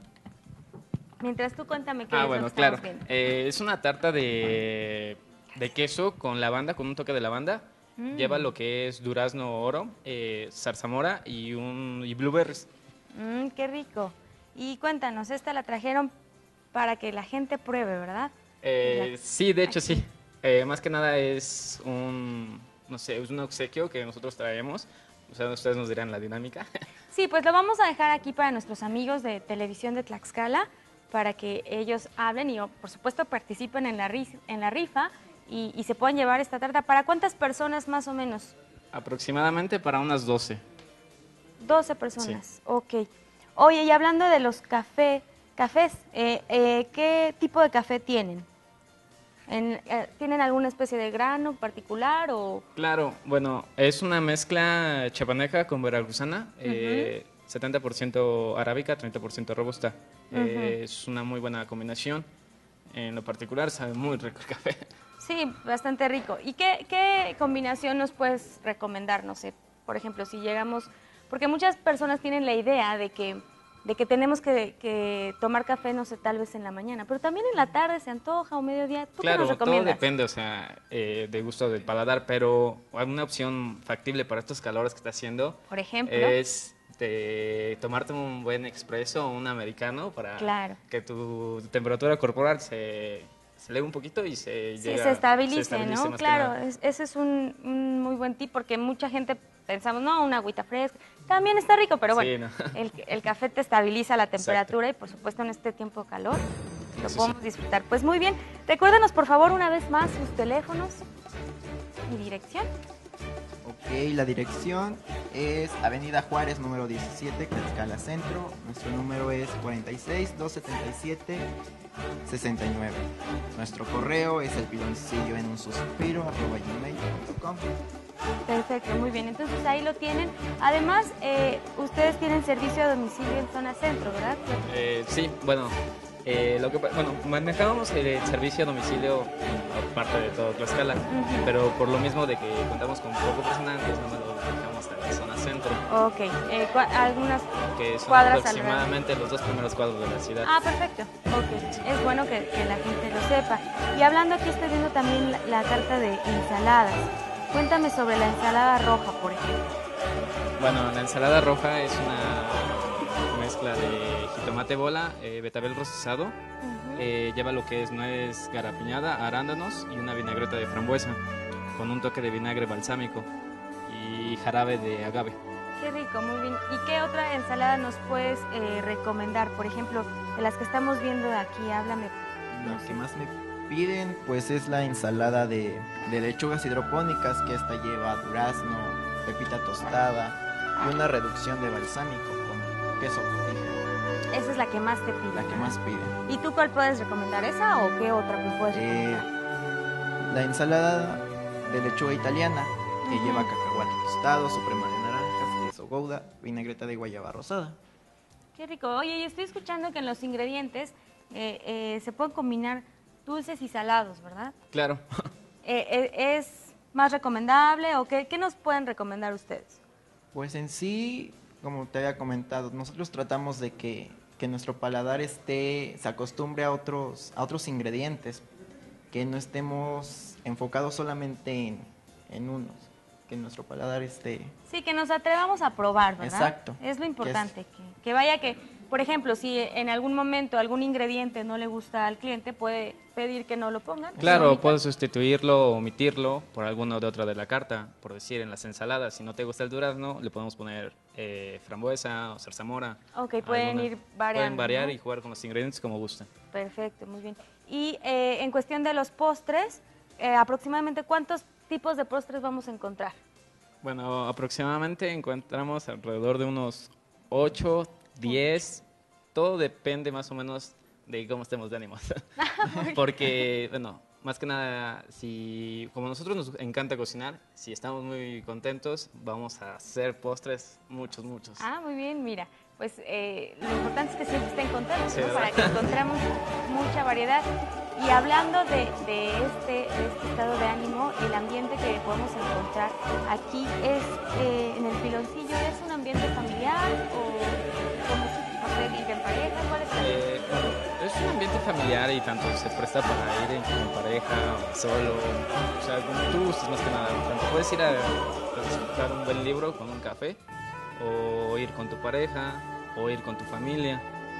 Speaker 2: Mientras tú cuéntame qué
Speaker 7: ah,
Speaker 2: es
Speaker 7: bueno,
Speaker 2: lo que
Speaker 7: claro.
Speaker 2: estamos viendo.
Speaker 7: Eh, es una tarta de, de queso con lavanda, con un toque de lavanda. Mm. Lleva lo que es durazno oro, eh, zarzamora y, un, y blueberries.
Speaker 2: Mm, qué rico. Y cuéntanos, esta la trajeron para que la gente pruebe, ¿verdad?
Speaker 7: Eh,
Speaker 2: la...
Speaker 7: Sí, de hecho
Speaker 2: Aquí.
Speaker 7: sí. Eh, más que nada es un, no sé, es un obsequio que nosotros traemos. O sea, ustedes nos dirán la dinámica.
Speaker 2: Sí, pues lo vamos a dejar aquí para nuestros amigos de Televisión de Tlaxcala, para que ellos hablen y, por supuesto, participen en la, en la rifa y, y se puedan llevar esta tarta. ¿Para cuántas personas más o menos?
Speaker 7: Aproximadamente para unas doce.
Speaker 2: doce personas,
Speaker 7: sí.
Speaker 2: Ok. Oye, y hablando de los café, cafés, eh, eh, ¿qué tipo de café tienen? En, eh, ¿Tienen alguna especie de grano particular o...?
Speaker 7: Claro, bueno, es una mezcla chapaneca con veracruzana, uh-huh. eh, setenta por ciento arábica, treinta por ciento robusta. Uh-huh. eh, es una muy buena combinación. En lo particular sabe muy rico el café.
Speaker 2: Sí, bastante rico. ¿Y qué, qué combinación nos puedes recomendar? No sé, por ejemplo, si llegamos... Porque muchas personas tienen la idea de que, de que tenemos que, que tomar café, no sé, tal vez en la mañana, pero también en la tarde se antoja o mediodía. ¿Tú
Speaker 7: claro,
Speaker 2: qué nos recomiendas?
Speaker 7: Todo depende, o sea, eh, de gusto del paladar, pero una opción factible para estos calores que está haciendo...
Speaker 2: Por ejemplo...
Speaker 7: Es de tomarte un buen expreso o un americano para
Speaker 2: claro.
Speaker 7: que tu temperatura corporal se... se eleva un poquito y se
Speaker 2: sí,
Speaker 7: llega,
Speaker 2: se estabilice,
Speaker 7: se estabilice
Speaker 2: ¿no? Claro, es, ese es un, un muy buen tip porque mucha gente pensamos, no, una agüita fresca, también está rico, pero bueno, sí, no. el, el café te estabiliza la temperatura. Exacto. Y por supuesto en este tiempo de calor lo Eso podemos sí. disfrutar. Pues muy bien, recuérdanos por favor una vez más sus teléfonos y dirección.
Speaker 6: Ok, la dirección es Avenida Juárez, número diecisiete, Tlaxcala Centro. Nuestro número es cuarenta y seis, doscientos setenta y siete, sesenta y nueve. Nuestro correo es elpiloncillo en un suspiro, arroba gmail punto com.
Speaker 2: Perfecto, muy bien. Entonces ahí lo tienen. Además, eh, ustedes tienen servicio a domicilio en zona centro, ¿verdad?
Speaker 7: Eh, sí, bueno, eh, lo que, bueno, manejábamos el servicio a domicilio por parte de todo Tlaxcala, uh-huh. pero por lo mismo de que contamos con poco personal, pues no me lo dejamos hasta la zona centro.
Speaker 2: Ok, eh, algunas
Speaker 7: que son
Speaker 2: cuadras
Speaker 7: aproximadamente alrededor. Los dos primeros cuadros de la ciudad.
Speaker 2: Ah, perfecto. Ok, es bueno que, que la gente lo sepa. Y hablando aquí, estoy viendo también la, la carta de ensaladas. Cuéntame sobre la ensalada roja, por ejemplo.
Speaker 7: Bueno, la ensalada roja es una mezcla de jitomate bola, eh, betabel rostizado, uh-huh. eh, lleva lo que es nuez garapiñada, arándanos y una vinagreta de frambuesa, con un toque de vinagre balsámico y jarabe de agave.
Speaker 2: Qué rico, muy bien. ¿Y qué otra ensalada nos puedes eh, recomendar? Por ejemplo, de las que estamos viendo de aquí, háblame.
Speaker 6: Lo que más me piden pues es la ensalada de, de lechugas hidropónicas, que esta lleva durazno, pepita tostada y una reducción de balsámico con queso cotija.
Speaker 2: Esa es la que más te piden.
Speaker 6: La que más piden.
Speaker 2: ¿Y tú cuál puedes recomendar? ¿Esa o qué otra me puedes recomendar?
Speaker 6: Eh, la ensalada de lechuga italiana, que uh-huh. lleva cacahuate tostado, suprema de naranjas, queso gouda, vinagreta de guayaba rosada.
Speaker 2: Qué rico. Oye, y estoy escuchando que en los ingredientes eh, eh, se pueden combinar dulces y salados, ¿verdad?
Speaker 7: Claro.
Speaker 2: Eh, eh, ¿Es más recomendable o qué, qué nos pueden recomendar ustedes?
Speaker 6: Pues en sí, como te había comentado, nosotros tratamos de que, que nuestro paladar esté, se acostumbre a otros, a otros ingredientes, que no estemos enfocados solamente en, en unos, que nuestro paladar esté...
Speaker 2: Sí, que nos atrevamos a probar, ¿verdad?
Speaker 6: Exacto.
Speaker 2: Es lo importante, que, es... que, que vaya que, por ejemplo, si en algún momento algún ingrediente no le gusta al cliente, puede pedir que no lo pongan.
Speaker 7: Claro, puedes sustituirlo o omitirlo por alguna de otra de la carta, por decir, en las ensaladas, si no te gusta el durazno, le podemos poner eh, frambuesa o zarzamora.
Speaker 2: Ok, pueden alguna, ir variando.
Speaker 7: Pueden variar,
Speaker 2: ¿no?
Speaker 7: Y jugar con los ingredientes como gusten.
Speaker 2: Perfecto, muy bien. Y eh, en cuestión de los postres, eh, aproximadamente cuántos tipos de postres vamos a encontrar?
Speaker 7: Bueno, aproximadamente encontramos alrededor de unos ocho, diez, todo depende más o menos de cómo estemos de ánimos. Porque, bueno, más que nada, si como a nosotros nos encanta cocinar, si estamos muy contentos, vamos a hacer postres, muchos, muchos.
Speaker 2: Ah, muy bien, mira, pues eh, lo importante es que siempre estén contentos,
Speaker 7: Sí,
Speaker 2: ¿no? Para que encontremos mucha variedad. Y hablando de, de, este, de este estado de ánimo, el ambiente que podemos encontrar aquí es, eh, en el Piloncillo, ¿es un ambiente familiar o como no sé, ir en pareja? ¿Cuál es el
Speaker 7: Eh, bueno, es un ambiente familiar y tanto se presta para ir en, en pareja o solo, o sea, como tú gustes más que nada. Tanto puedes ir a, a disfrutar un buen libro con un café, o ir con tu pareja, o ir con tu familia.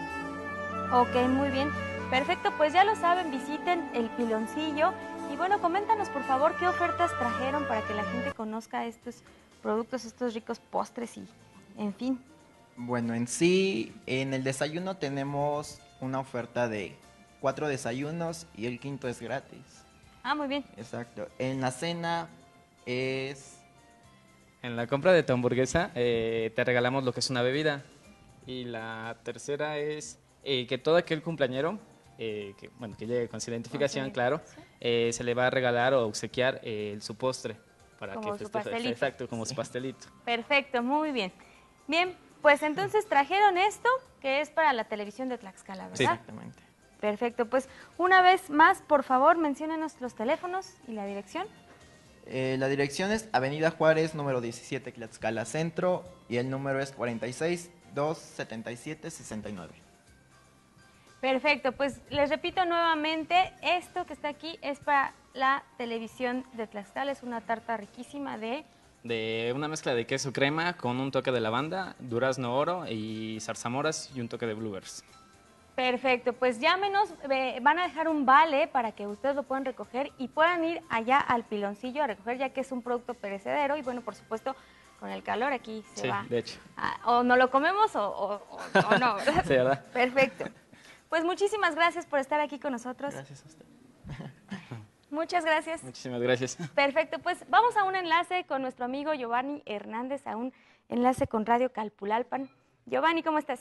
Speaker 2: Ok, muy bien. Perfecto, pues ya lo saben, visiten el Piloncillo. Y bueno, coméntanos por favor qué ofertas trajeron para que la gente conozca estos productos, estos ricos postres y, en fin.
Speaker 6: Bueno, en sí, en el desayuno tenemos una oferta de cuatro desayunos y el quinto es gratis.
Speaker 2: Ah, muy bien.
Speaker 6: Exacto. En la cena es...
Speaker 7: En la compra de tu hamburguesa eh, te regalamos lo que es una bebida. Y la tercera es eh, que todo aquel cumpleañero, eh, que, bueno, que llegue con su identificación,
Speaker 2: Ok,
Speaker 7: claro,
Speaker 2: sí.
Speaker 7: eh, se le va a regalar o obsequiar eh, su postre. Para
Speaker 2: Como
Speaker 7: que
Speaker 2: su
Speaker 7: festeje.
Speaker 2: pastelito.
Speaker 7: Exacto, como su pastelito.
Speaker 2: Perfecto, muy bien. Bien, pues entonces trajeron esto que es para la televisión de Tlaxcala, ¿verdad?
Speaker 7: Sí.
Speaker 6: Exactamente.
Speaker 2: Perfecto, pues una vez más, por favor, menciónenos los teléfonos y la dirección.
Speaker 6: Eh, la dirección es Avenida Juárez, número diecisiete, Tlaxcala Centro, y el número es cuarenta y seis, doscientos setenta y siete, sesenta y nueve.
Speaker 2: Perfecto, pues les repito nuevamente, esto que está aquí es para la televisión de Tlaxcala, es una tarta riquísima de...
Speaker 7: De una mezcla de queso crema con un toque de lavanda, durazno oro y zarzamoras y un toque de blueberries.
Speaker 2: Perfecto, pues llámenos, eh, van a dejar un vale para que ustedes lo puedan recoger y puedan ir allá al Piloncillo a recoger, ya que es un producto perecedero y bueno, por supuesto, con el calor aquí se
Speaker 7: Sí,
Speaker 2: va.
Speaker 7: de hecho.
Speaker 2: a- o no lo comemos o, o- o- o no, ¿verdad?
Speaker 7: Sí, ¿verdad?
Speaker 2: Perfecto. Pues muchísimas gracias por estar aquí con nosotros.
Speaker 6: Gracias a usted.
Speaker 2: Muchas gracias.
Speaker 7: Muchísimas gracias.
Speaker 2: Perfecto, pues vamos a un enlace con nuestro amigo Giovanni Hernández, a un enlace con Radio Calpulalpan. Giovanni, ¿cómo estás?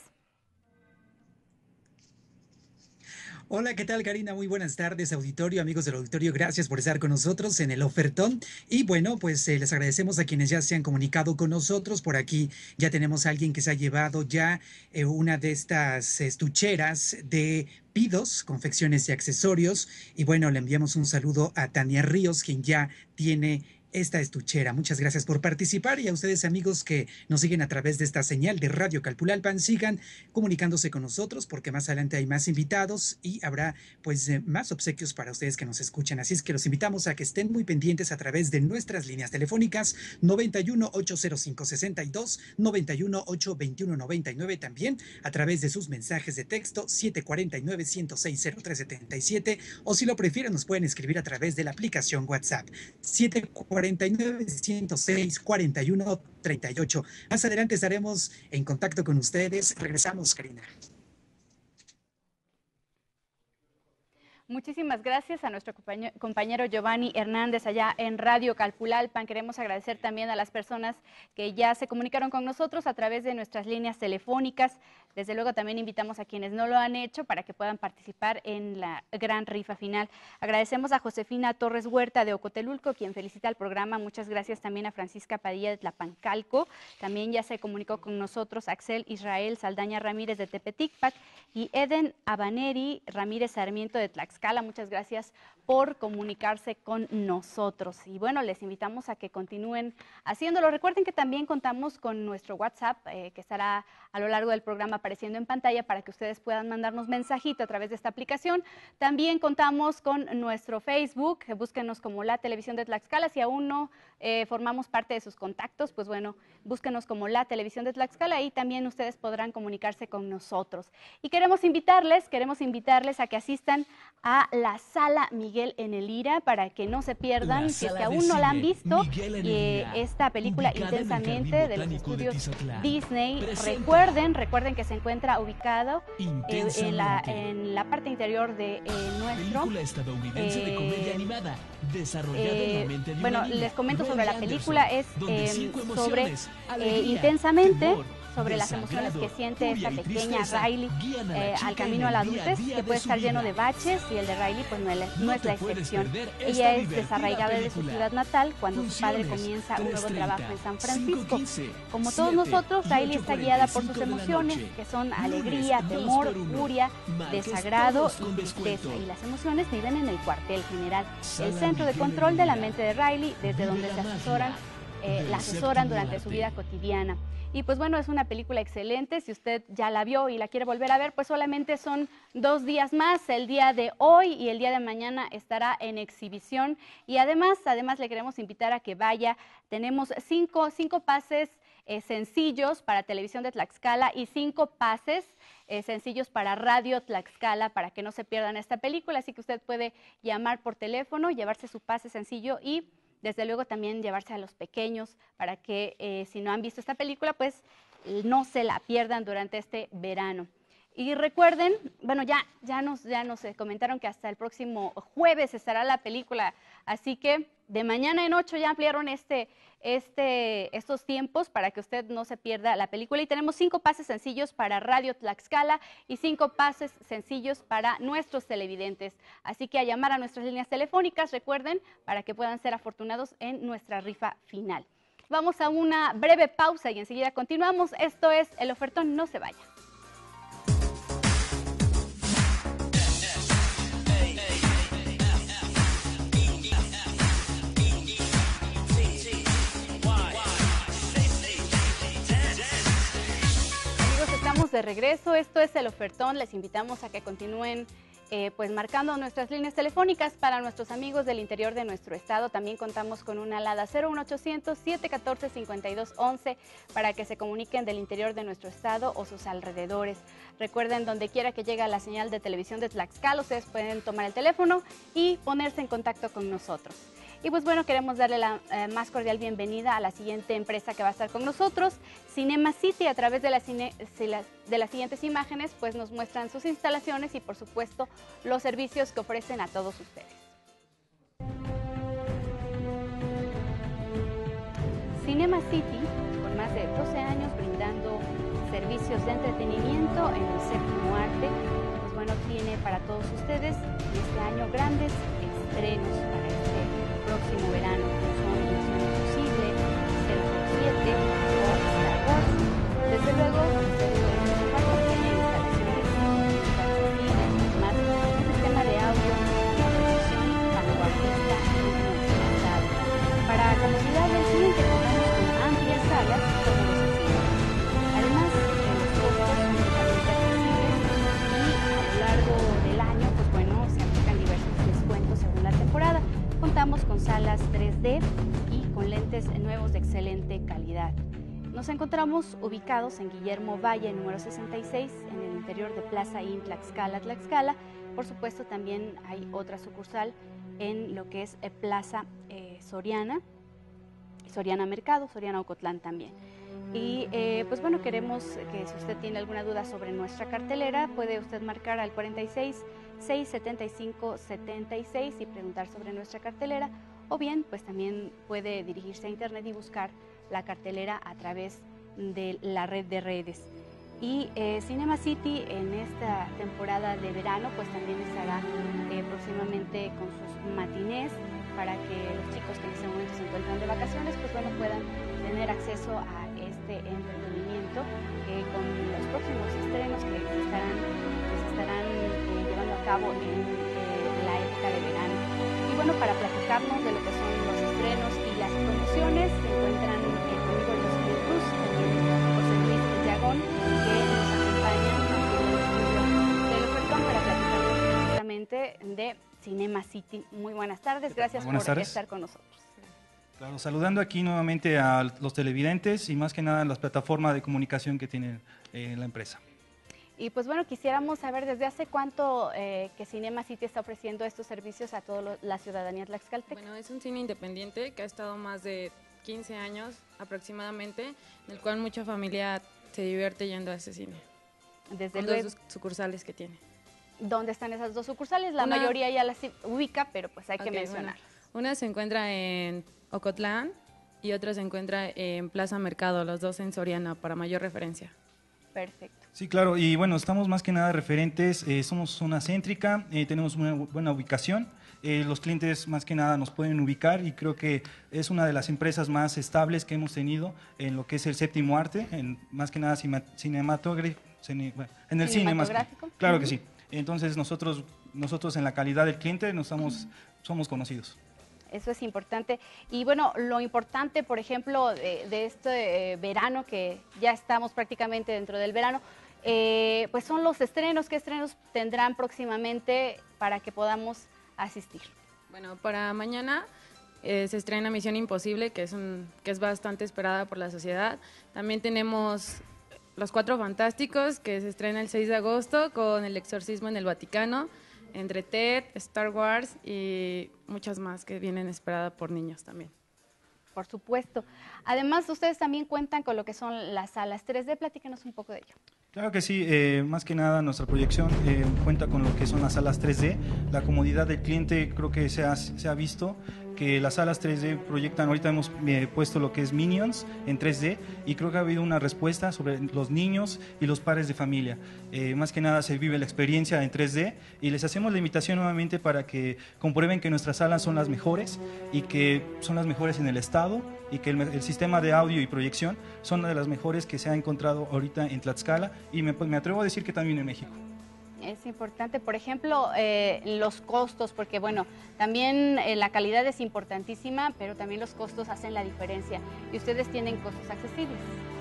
Speaker 8: Hola, ¿qué tal, Karina? Muy buenas tardes, auditorio, amigos del auditorio. Gracias por estar con nosotros en el ofertón. Y bueno, pues eh, les agradecemos a quienes ya se han comunicado con nosotros. Por aquí ya tenemos a alguien que se ha llevado ya eh, una de estas estucheras de Pidos, confecciones y accesorios. Y bueno, le enviamos un saludo a Tania Ríos, quien ya tiene esta estuchera. Muchas gracias por participar y a ustedes, amigos, que nos siguen a través de esta señal de Radio Calpulalpan, sigan comunicándose con nosotros porque más adelante hay más invitados y habrá pues eh, más obsequios para ustedes que nos escuchan. Así es que los invitamos a que estén muy pendientes a través de nuestras líneas telefónicas noventa y uno, ochocientos cinco, sesenta y dos, noventa y uno, ochocientos veintiuno, noventa y nueve, también a través de sus mensajes de texto siete cuarenta y nueve, ciento seis, cero tres setenta y siete, o si lo prefieren nos pueden escribir a través de la aplicación WhatsApp siete cuarenta y nueve, ciento seis, cuarenta y uno, treinta y ocho. Más adelante estaremos en contacto con ustedes. Regresamos, Karina.
Speaker 1: Muchísimas gracias a nuestro compañero, compañero Giovanni Hernández allá en Radio Calpulalpan. Queremos agradecer también a las personas que ya se comunicaron con nosotros a través de nuestras líneas telefónicas. Desde luego también invitamos a quienes no lo han hecho para que puedan participar en la gran rifa final. Agradecemos a Josefina Torres Huerta de Ocotelulco, quien felicita al programa. Muchas gracias también a Francisca Padilla de Tlapancalco. También ya se comunicó con nosotros Axel Israel Saldaña Ramírez de Tepeticpac y Eden Abaneri Ramírez Sarmiento de Tlaxcala. Muchas gracias por comunicarse con nosotros. Y bueno, les invitamos a que continúen haciéndolo. Recuerden que también contamos con nuestro WhatsApp, eh, que estará a lo largo del programa apareciendo en pantalla para que ustedes puedan mandarnos mensajito a través de esta aplicación. También contamos con nuestro Facebook, búsquenos como La Televisión de Tlaxcala. Si aún no eh, formamos parte de sus contactos, pues bueno, búsquenos como La Televisión de Tlaxcala y también ustedes podrán comunicarse con nosotros. Y queremos invitarles, queremos invitarles a que asistan a la Sala Miguel Miguel en el Ira para que no se pierdan, si es que aún no la han visto, eh, esta película Intensamente de los estudios Disney. Recuerden, recuerden que se encuentra ubicado eh, en, la, en la parte interior de eh, nuestro. Eh, eh, bueno, les comento sobre la película, es eh, sobre eh, Intensamente, sobre las emociones que siente esta pequeña Riley eh, al camino a la adultez, que puede estar lleno de baches, y el de Riley pues no es, no es la excepción. Ella es desarraigada de su ciudad natal cuando su padre comienza un nuevo trabajo en San Francisco. Como todos nosotros, Riley está guiada por sus emociones, que son alegría, temor, furia, desagrado y tristeza, y las emociones viven en el cuartel general, el centro de control de la mente de Riley, desde donde se asesoran, eh, la asesoran durante su vida cotidiana. Y pues bueno, es una película excelente. Si usted ya la vio y la quiere volver a ver, pues solamente son dos días más. El día de hoy y el día de mañana estará en exhibición. Y además, además le queremos invitar a que vaya. Tenemos cinco, cinco pases eh, sencillos para Televisión de Tlaxcala y cinco pases eh, sencillos para Radio Tlaxcala, para que no se pierdan esta película. Así que usted puede llamar por teléfono, llevarse su pase sencillo y desde luego también llevarse a los pequeños para que eh, si no han visto esta película, pues no se la pierdan durante este verano. Y recuerden, bueno, ya, ya, nos, ya nos comentaron que hasta el próximo jueves estará la película, así que de mañana en ocho ya ampliaron este, este, estos tiempos para que usted no se pierda la película. Y tenemos cinco pases sencillos para Radio Tlaxcala y cinco pases sencillos para nuestros televidentes. Así que a llamar a nuestras líneas telefónicas, recuerden, para que puedan ser afortunados en nuestra rifa final. Vamos a una breve pausa y enseguida continuamos. Esto es El Ofertón, no se vaya. De regreso, esto es El Ofertón. Les invitamos a que continúen eh, pues marcando nuestras líneas telefónicas para nuestros amigos del interior de nuestro estado. También contamos con una alada cero uno ochocientos, siete uno cuatro, cinco dos uno uno para que se comuniquen del interior de nuestro estado o sus alrededores. Recuerden, donde quiera que llegue la señal de televisión de Tlaxcala, ustedes pueden tomar el teléfono y ponerse en contacto con nosotros. Y pues bueno, queremos darle la eh, más cordial bienvenida a la siguiente empresa que va a estar con nosotros, Cinema City. A través de, la cine, de las siguientes imágenes, pues nos muestran sus instalaciones y por supuesto los servicios que ofrecen a todos ustedes. Cinema City, por más de doce años brindando servicios de entretenimiento en el séptimo arte, pues bueno, tiene para todos ustedes este año grandes estrenos para este próximo verano, como son Misión Imposible, cero cero siete o Star Wars. Desde luego, ustedes pueden observar que tiene instalaciones accesibles, más un sistema de audio de precisión vanguardista y personalizado. Para comodidad del cliente contamos con amplias salas y cómodos asientos. Además, los costos son totalmente accesibles y a lo largo del año, pues bueno, se aplican diversos descuentos según la temporada. Contamos con salas tres D y con lentes nuevos de excelente calidad. Nos encontramos ubicados en Guillermo Valle, número sesenta y seis, en el interior de Plaza Inn Tlaxcala, Tlaxcala. Por supuesto, también hay otra sucursal en lo que es Plaza eh, Soriana, Soriana Mercado, Soriana Ocotlán también. Y eh, pues bueno, queremos que si usted tiene alguna duda sobre nuestra cartelera, puede usted marcar al cuarenta y seis, seiscientos setenta y cinco, setenta y seis y preguntar sobre nuestra cartelera, o bien pues también puede dirigirse a internet y buscar la cartelera a través de la red de redes. Y eh, Cinema City en esta temporada de verano pues también estará eh, próximamente con sus matinés para que los chicos que en este momento se encuentran de vacaciones pues bueno puedan tener acceso a este entretenimiento eh, con los próximos estrenos que se estarán, que se estarán eh, llevando a cabo en eh, la época de verano. Y bueno, para platicarnos de lo que son los estrenos y las promociones, se encuentran eh, conmigo Jocelyn Cruz, también José Luis Yagón, que nos acompañan aquí en el estudio del Ofertón para platicarnos precisamente de Cinema City. Muy buenas tardes, gracias
Speaker 9: buenas
Speaker 1: por
Speaker 9: tardes.
Speaker 1: estar con nosotros.
Speaker 9: Claro, saludando aquí nuevamente a los televidentes y más que nada las plataformas de comunicación que tiene eh, la empresa.
Speaker 1: Y pues bueno, quisiéramos saber desde hace cuánto eh, que Cinema City está ofreciendo estos servicios a toda la ciudadanía tlaxcalteca.
Speaker 10: Bueno, es un cine independiente que ha estado más de quince años aproximadamente, en el cual mucha familia se divierte yendo a ese cine.
Speaker 1: Desde
Speaker 10: con
Speaker 1: luego.
Speaker 10: dos sucursales que tiene.
Speaker 1: ¿Dónde están esas dos sucursales? La
Speaker 10: Una,
Speaker 1: mayoría ya las ubica, pero pues hay
Speaker 10: okay,
Speaker 1: que mencionar.
Speaker 10: Bueno, una se encuentra en Ocotlán y otra se encuentra en Plaza Mercado, los dos en Soriana, para mayor referencia.
Speaker 1: Perfecto.
Speaker 9: Sí, claro, y bueno, estamos más que nada referentes, eh, somos zona céntrica, eh, tenemos una buena ubicación, eh, los clientes más que nada nos pueden ubicar y creo que es una de las empresas más estables que hemos tenido en lo que es el séptimo arte, en más que nada cinematográfico, en el cine más. Claro que sí. Entonces nosotros, nosotros en la calidad del cliente nos estamos, somos conocidos.
Speaker 1: Eso es importante. Y bueno, lo importante, por ejemplo, de, de este eh, verano, que ya estamos prácticamente dentro del verano, eh, pues son los estrenos. ¿Qué estrenos tendrán próximamente para que podamos asistir?
Speaker 10: Bueno, para mañana eh, se estrena Misión Imposible, que es, un, que es bastante esperada por la sociedad. También tenemos Los Cuatro Fantásticos, que se estrena el seis de agosto con El Exorcismo en el Vaticano, entre Ted, Star Wars y muchas más que vienen esperadas por niños también.
Speaker 1: Por supuesto. Además, ustedes también cuentan con lo que son las salas tres D. Platíquenos un poco de ello.
Speaker 9: Claro que sí, eh, más que nada nuestra proyección eh, cuenta con lo que son las salas tres D. La comodidad del cliente creo que se ha, se ha visto que las salas tres D proyectan, ahorita hemos eh, puesto lo que es Minions en tres D y creo que ha habido una respuesta sobre los niños y los padres de familia. Eh, más que nada se vive la experiencia en tres D y les hacemos la invitación nuevamente para que comprueben que nuestras salas son las mejores y que son las mejores en el estado y que el, el sistema de audio y proyección son una de las mejores que se ha encontrado ahorita en Tlaxcala y me, me atrevo a decir que también en México.
Speaker 1: Es importante, por ejemplo, eh, los costos, porque bueno, también eh, la calidad es importantísima, pero también los costos hacen la diferencia y ustedes tienen costos accesibles.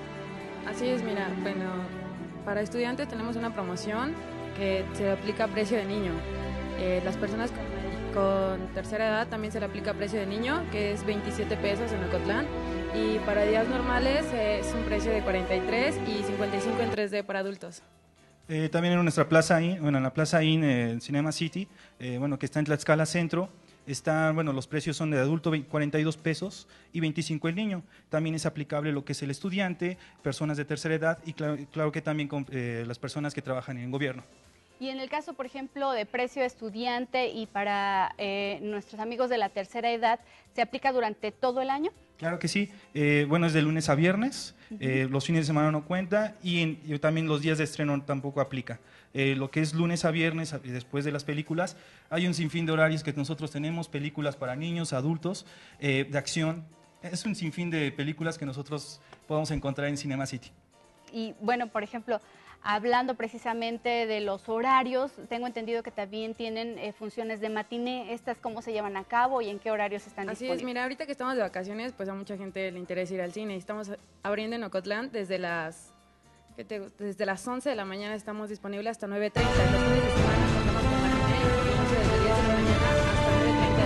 Speaker 10: Así es, mira, bueno, para estudiantes tenemos una promoción que se aplica a precio de niño. Eh, las personas con, con tercera edad también se le aplica a precio de niño, que es veintisiete pesos en Ocotlán, y para días normales eh, es un precio de cuarenta y tres y cincuenta y cinco en tres D para adultos.
Speaker 9: Eh, también en nuestra plaza IN, bueno, en la plaza IN, eh, Cinema City, eh, bueno, que está en Tlaxcala Centro, están, bueno, los precios son de adulto cuarenta y dos pesos y veinticinco el niño. También es aplicable lo que es el estudiante, personas de tercera edad y claro, claro que también con, eh, las personas que trabajan en gobierno.
Speaker 1: Y en el caso, por ejemplo, de precio estudiante y para eh, nuestros amigos de la tercera edad, ¿se aplica durante todo el año?
Speaker 9: Claro que sí, eh, bueno, es de lunes a viernes, uh-huh. eh, los fines de semana no cuenta y, en, y también los días de estreno tampoco aplica. Eh, lo que es lunes a viernes, después de las películas, hay un sinfín de horarios que nosotros tenemos, películas para niños, adultos, eh, de acción, es un sinfín de películas que nosotros podemos encontrar en Cinema City.
Speaker 1: Y bueno, por ejemplo, hablando precisamente de los horarios, tengo entendido que también tienen eh, funciones de matiné. ¿Estas cómo se llevan a cabo y en qué horarios están
Speaker 10: Así
Speaker 1: disponibles?
Speaker 10: es, mira, ahorita que estamos de vacaciones, pues a mucha gente le interesa ir al cine. Estamos abriendo en Ocotlán desde las, ¿qué te, desde las once de la mañana estamos disponibles hasta nueve treinta. Los fines de semana contamos con matiné, inicio desde diez de la mañana hasta nueve treinta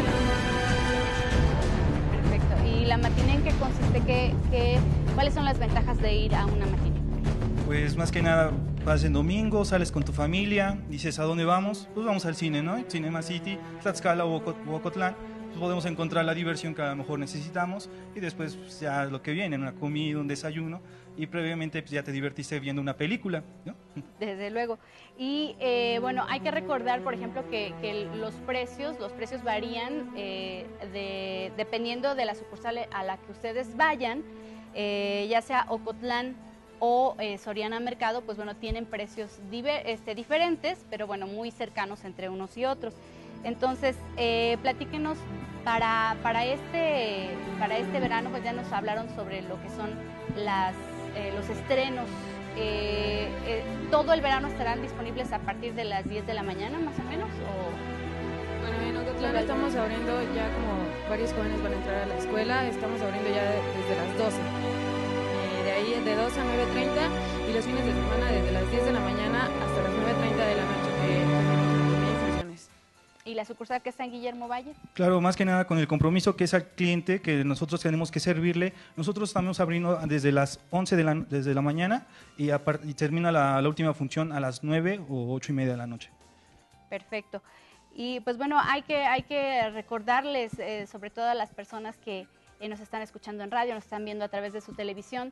Speaker 10: de la noche.
Speaker 1: Perfecto. ¿Y la matiné en qué consiste? ¿Qué, qué, ¿Cuáles son las ventajas de ir a una matiné?
Speaker 9: Pues más que nada, vas en domingo, sales con tu familia, dices, ¿a dónde vamos? Pues vamos al cine, ¿no? Cinema City, Tlaxcala o Ocotlán, pues podemos encontrar la diversión que a lo mejor necesitamos y después pues, ya lo que viene, una comida, un desayuno y previamente pues, ya te divertiste viendo una película, ¿no?
Speaker 1: Desde luego. Y eh, bueno, hay que recordar, por ejemplo, que, que los precios, los precios varían eh, de, dependiendo de la sucursal a la que ustedes vayan, eh, ya sea Ocotlán o eh, Soriana Mercado, pues bueno, tienen precios diver, este, diferentes, pero bueno, muy cercanos entre unos y otros. Entonces, eh, platíquenos, para, para, este, para este verano, pues ya nos hablaron sobre lo que son las, eh, los estrenos. Eh, eh, ¿Todo el verano estarán disponibles a partir de las diez de la mañana, más o menos? O...
Speaker 10: Bueno, en Ocotlán estamos abriendo ya como varios jóvenes van a entrar a la escuela, estamos abriendo ya desde las doce. De ahí de dos a nueve treinta y los fines de semana desde las diez de la mañana hasta las nueve treinta de la noche que tenemos funciones.
Speaker 1: ¿Y las sucursal que está en Guillermo Valle?
Speaker 9: Claro, más que nada con el compromiso que es al cliente, que nosotros tenemos que servirle. Nosotros estamos abriendo desde las once de la, desde la mañana y, a, y termina la, la última función a las nueve o ocho y media de la noche.
Speaker 1: Perfecto. Y pues bueno, hay que, hay que recordarles, eh, sobre todo a las personas que eh, nos están escuchando en radio, nos están viendo a través de su televisión,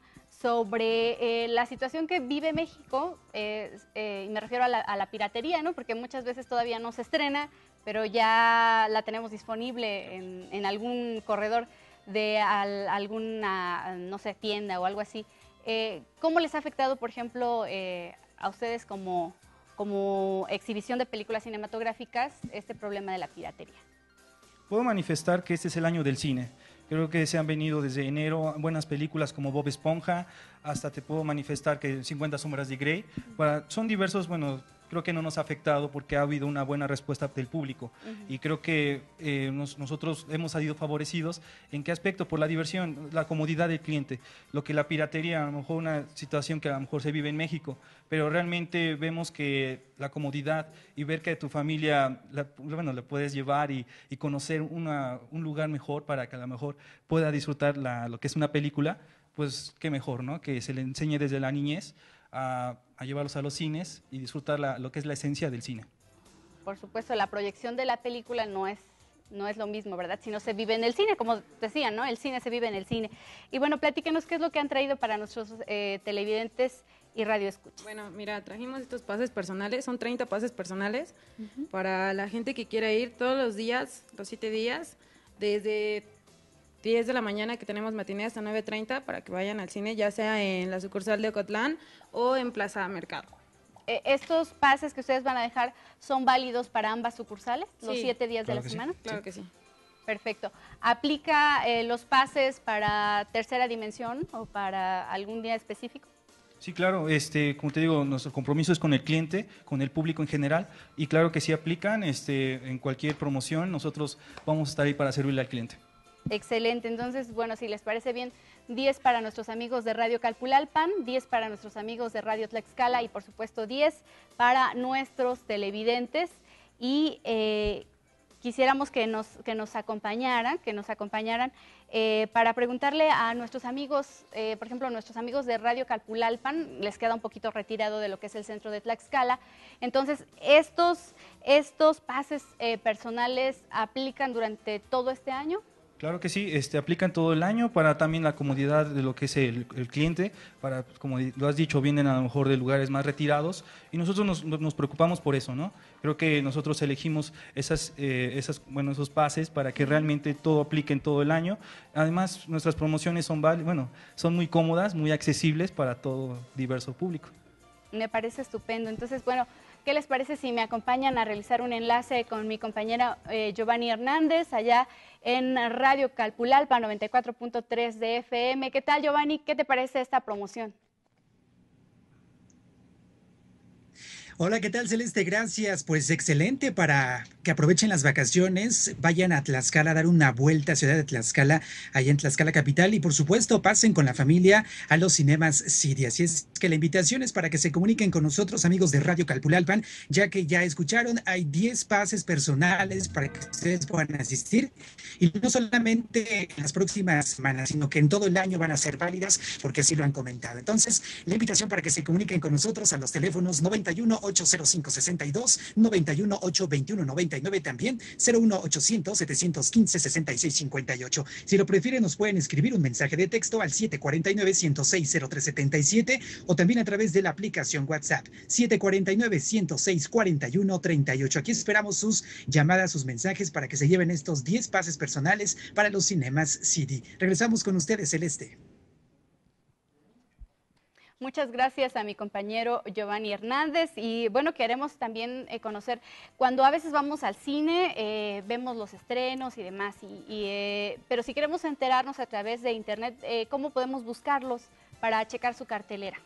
Speaker 1: sobre eh, la situación que vive México, eh, eh, y me refiero a la, a la piratería, ¿no? Porque muchas veces todavía no se estrena, pero ya la tenemos disponible en, en algún corredor de al, alguna, no sé, tienda o algo así. Eh, ¿Cómo les ha afectado, por ejemplo, eh, a ustedes como, como exhibición de películas cinematográficas este problema de la piratería?
Speaker 9: Puedo manifestar que este es el año del cine. Creo que se han venido desde enero buenas películas como Bob Esponja, hasta te puedo manifestar que cincuenta sombras de Grey. Para, son diversos, bueno, creo que no nos ha afectado porque ha habido una buena respuesta del público. Uh-huh. Y creo que eh, nos, nosotros hemos salido favorecidos. ¿En qué aspecto? Por la diversión, la comodidad del cliente. Lo que la piratería, a lo mejor una situación que a lo mejor se vive en México, pero realmente vemos que la comodidad y ver que tu familia, la, bueno, le puedes llevar y, y conocer una, un lugar mejor para que a lo mejor pueda disfrutar la, lo que es una película, pues qué mejor, ¿no? Que se le enseñe desde la niñez a, a llevarlos a los cines y disfrutar la, lo que es la esencia del cine.
Speaker 1: Por supuesto, la proyección de la película no es, no es lo mismo, ¿verdad? Si no se vive en el cine, como decían, ¿no? El cine se vive en el cine. Y bueno, platíquenos qué es lo que han traído para nuestros eh, televidentes y radioescuchas.
Speaker 10: Bueno, mira, trajimos estos pases personales, son treinta pases personales, uh-huh, para la gente que quiera ir todos los días, los siete días, desde diez de la mañana que tenemos matiné hasta nueve treinta para que vayan al cine, ya sea en la sucursal de Ocotlán o en Plaza Mercado.
Speaker 1: Eh, ¿Estos pases que ustedes van a dejar son válidos para ambas sucursales, sí, los siete días claro de la semana?
Speaker 10: Sí. Claro que sí.
Speaker 1: Perfecto. ¿Aplica eh, los pases para tercera dimensión o para algún día específico?
Speaker 9: Sí, claro, este, como te digo, nuestro compromiso es con el cliente, con el público en general, y claro que sí aplican este, en cualquier promoción, nosotros vamos a estar ahí para servirle al cliente.
Speaker 1: Excelente, entonces, bueno, si les parece bien, diez para nuestros amigos de Radio Calpulalpan, diez para nuestros amigos de Radio Tlaxcala y por supuesto diez para nuestros televidentes. Y eh, quisiéramos que nos, que nos acompañaran, que nos acompañaran eh, para preguntarle a nuestros amigos, eh, por ejemplo, a nuestros amigos de Radio Calpulalpan, les queda un poquito retirado de lo que es el centro de Tlaxcala. Entonces, ¿estos, estos pases eh, personales aplican durante todo este año?
Speaker 9: Claro que sí, este, aplican todo el año para también la comodidad de lo que es el, el cliente, para, como lo has dicho, vienen a lo mejor de lugares más retirados y nosotros nos, nos preocupamos por eso, ¿no? Creo que nosotros elegimos esas, eh, esas, bueno, esos pases para que realmente todo aplique en todo el año. Además, nuestras promociones son, bueno, son muy cómodas, muy accesibles para todo diverso público.
Speaker 1: Me parece estupendo. Entonces, bueno, ¿qué les parece si me acompañan a realizar un enlace con mi compañera eh, Giovanni Hernández allá en Radio Calpulalpan noventa y cuatro punto tres de F M? ¿Qué tal, Giovanni? ¿Qué te parece esta promoción?
Speaker 8: Hola, ¿qué tal, Celeste? Gracias. Pues excelente para que aprovechen las vacaciones, vayan a Tlaxcala a dar una vuelta a Ciudad de Tlaxcala, allá en Tlaxcala Capital, y por supuesto pasen con la familia a los cinemas City. Así es que la invitación es para que se comuniquen con nosotros, amigos de Radio Calpulalpan, ya que ya escucharon, hay diez pases personales para que ustedes puedan asistir, y no solamente en las próximas semanas, sino que en todo el año van a ser válidas, porque así lo han comentado. Entonces, la invitación para que se comuniquen con nosotros a los teléfonos noventa y uno, ocho cero cinco, sesenta y dos, noventa y uno, ocho veintiuno, noventa y nueve, también cero uno ochocientos, setecientos quince, sesenta y seis cincuenta y ocho. Si lo prefieren, nos pueden escribir un mensaje de texto al siete cuarenta y nueve, ciento seis, cero tres setenta y siete o también a través de la aplicación WhatsApp siete cuarenta y nueve, ciento seis, cuarenta y uno, treinta y ocho. Aquí esperamos sus llamadas, sus mensajes para que se lleven estos diez pases personales para los cinemas City. Regresamos con ustedes, Celeste.
Speaker 1: Muchas gracias a mi compañero Giovanni Hernández, y bueno, queremos también eh, conocer, cuando a veces vamos al cine, eh, vemos los estrenos y demás, y, y, eh, pero si queremos enterarnos a través de internet, eh, ¿cómo podemos buscarlos para checar su cartelera?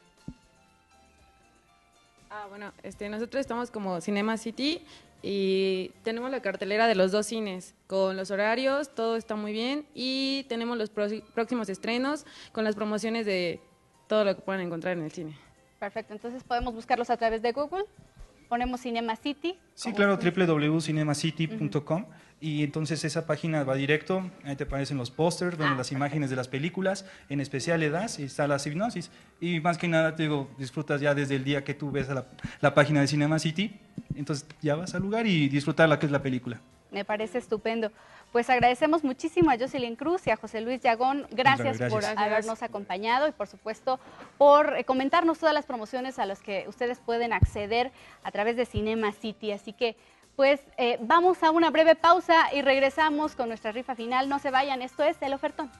Speaker 10: Ah, bueno, este, nosotros estamos como Cinema City y tenemos la cartelera de los dos cines, con los horarios, todo está muy bien, y tenemos los próximos estrenos con las promociones de todo lo que puedan encontrar en el cine.
Speaker 1: Perfecto, entonces podemos buscarlos a través de Google. ponemos Cinema City.
Speaker 9: Sí, claro, doble u doble u punto cinema city punto com. Uh-huh. Y entonces esa página va directo, ahí te aparecen los pósters, donde ah, las perfecto. imágenes de las películas, en especial le das y está la hipnosis. Y más que nada, te digo, disfrutas ya desde el día que tú ves la, la página de Cinema City, entonces ya vas al lugar y disfrutar la que es la película.
Speaker 1: Me parece estupendo. Pues agradecemos muchísimo a Jocelyn Cruz y a José Luis Llagón. Gracias, gracias. por habernos acompañado y por supuesto por comentarnos todas las promociones a las que ustedes pueden acceder a través de Cinema City. Así que pues eh, vamos a una breve pausa y regresamos con nuestra rifa final. No se vayan, esto es El Ofertón.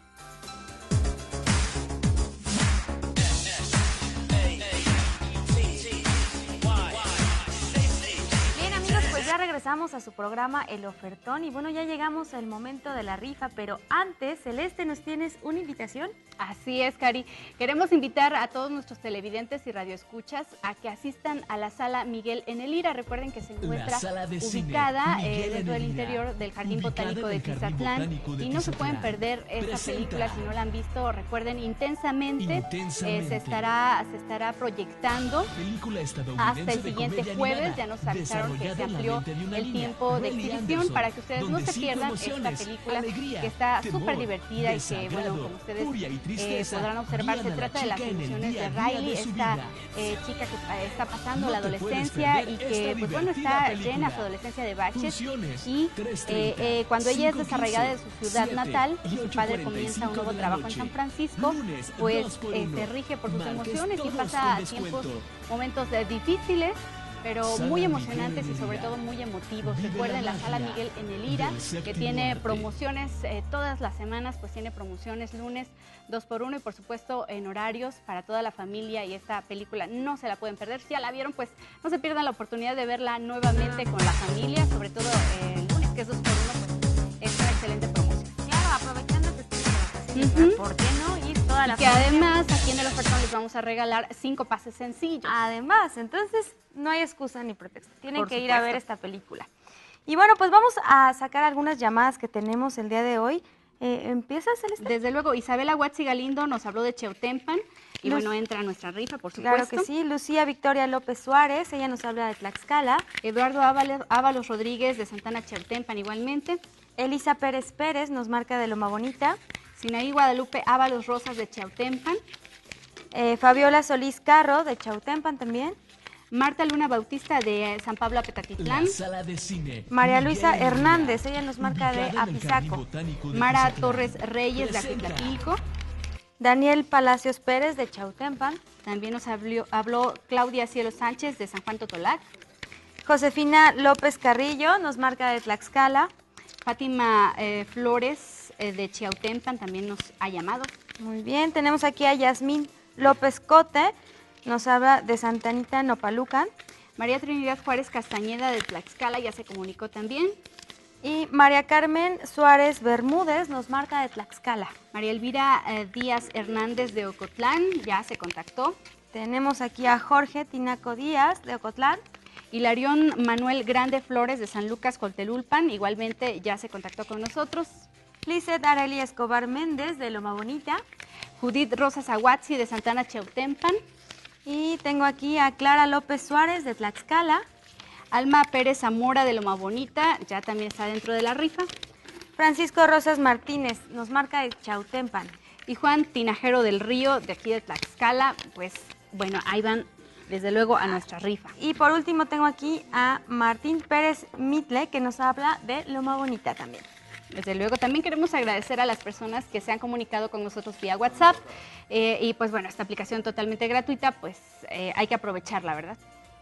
Speaker 2: Ya regresamos a su programa El Ofertón y bueno, ya llegamos al momento de la rifa, pero antes, Celeste, ¿nos tienes una invitación?
Speaker 1: Así es, Cari. Queremos invitar a todos nuestros televidentes y radioescuchas a que asistan a la Sala Miguel en el Ira. Recuerden que se encuentra ubicada eh, dentro del interior del Jardín Botánico de Tizatlán y no se pueden perder esta película si no la han visto. Recuerden, Intensamente, Intensamente. Eh, se, estará, se estará proyectando hasta el siguiente jueves. Ya nos avisaron que se amplió el tiempo de exhibición para que ustedes no se pierdan esta película que está súper divertida y que, bueno, como ustedes eh, podrán observar, se trata de las emociones de Riley, esta eh, chica que está pasando la adolescencia y que, pues bueno, está llena su adolescencia de baches y eh, eh, cuando ella es desarraigada de su ciudad natal y su padre comienza un nuevo trabajo en San Francisco, pues eh, se rige por sus emociones y pasa tiempos, momentos eh, difíciles, pero muy emocionantes y sobre todo muy emotivos. Recuerden la Sala Miguel en el Ira, que tiene promociones eh, todas las semanas, pues tiene promociones lunes dos por uno y por supuesto en horarios para toda la familia, y esta película no se la pueden perder. Si ya la vieron, pues no se pierdan la oportunidad de verla nuevamente con la familia, sobre todo eh, el lunes, que es dos por uno, pues es una excelente promoción.
Speaker 2: Claro, aprovechando que estoy de vacaciones, ¿por qué no? Y toda la
Speaker 1: y que además aquí en El Ofertón les vamos a regalar cinco pases sencillos.
Speaker 2: Además, entonces no hay excusa ni pretexto. Tienen Por que supuesto. ir a ver esta película. Y bueno, pues vamos a sacar algunas llamadas que tenemos el día de hoy. Eh, ¿Empieza, Celeste?
Speaker 1: Desde luego, Isabela Huatzi Galindo nos habló de Cheutempan y Luz, bueno, entra a nuestra rifa, por supuesto.
Speaker 2: Claro que sí. Lucía Victoria López Suárez, ella nos habla de Tlaxcala.
Speaker 1: Eduardo Ábalos, Ábalos Rodríguez de Santana Cheutempan igualmente.
Speaker 2: Elisa Pérez Pérez nos marca de Loma Bonita.
Speaker 1: Sinaí Guadalupe Ábalos Rosas de Cheutempan.
Speaker 2: Eh, Fabiola Solís Carro de Cheutempan también.
Speaker 1: Marta Luna Bautista de San Pablo Apetatitlán.
Speaker 3: Sala de cine.
Speaker 2: María Luisa Hernández, ella nos marca de Apizaco.
Speaker 1: Mara Torres Reyes de Aquitlapilco.
Speaker 2: Daniel Palacios Pérez de Cheutempan.
Speaker 1: También nos habló, habló Claudia Cielo Sánchez de San Juan Totolac.
Speaker 2: Josefina López Carrillo nos marca de Tlaxcala.
Speaker 1: Fátima eh, Flores eh, de Cheutempan también nos ha llamado.
Speaker 2: Muy bien, tenemos aquí a Yasmín López Cote, nos habla de Santa Anita Nopalucan.
Speaker 1: María Trinidad Juárez Castañeda de Tlaxcala ya se comunicó también.
Speaker 2: Y María Carmen Suárez Bermúdez nos marca de Tlaxcala.
Speaker 1: María Elvira eh, Díaz Hernández de Ocotlán ya se contactó.
Speaker 2: Tenemos aquí a Jorge Tinaco Díaz de Ocotlán.
Speaker 1: Hilarión Manuel Grande Flores de San Lucas Coltelulpan igualmente ya se contactó con nosotros.
Speaker 2: Lizeth Areli Escobar Méndez de Loma Bonita.
Speaker 1: Judith Rosas Aguatzi de Santana Cheutempan.
Speaker 2: Y tengo aquí a Clara López Suárez de Tlaxcala.
Speaker 1: Alma Pérez Zamora de Loma Bonita, ya también está dentro de la rifa.
Speaker 2: Francisco Rosas Martínez, nos marca de Chautempan.
Speaker 1: Y Juan Tinajero del Río, de aquí de Tlaxcala, pues bueno, ahí van desde luego a nuestra rifa.
Speaker 2: Y por último tengo aquí a Martín Pérez Mitle, que nos habla de Loma Bonita también.
Speaker 1: Desde luego, también queremos agradecer a las personas que se han comunicado con nosotros vía WhatsApp. Eh, y pues bueno, esta aplicación totalmente gratuita, pues eh, hay que aprovecharla, ¿verdad?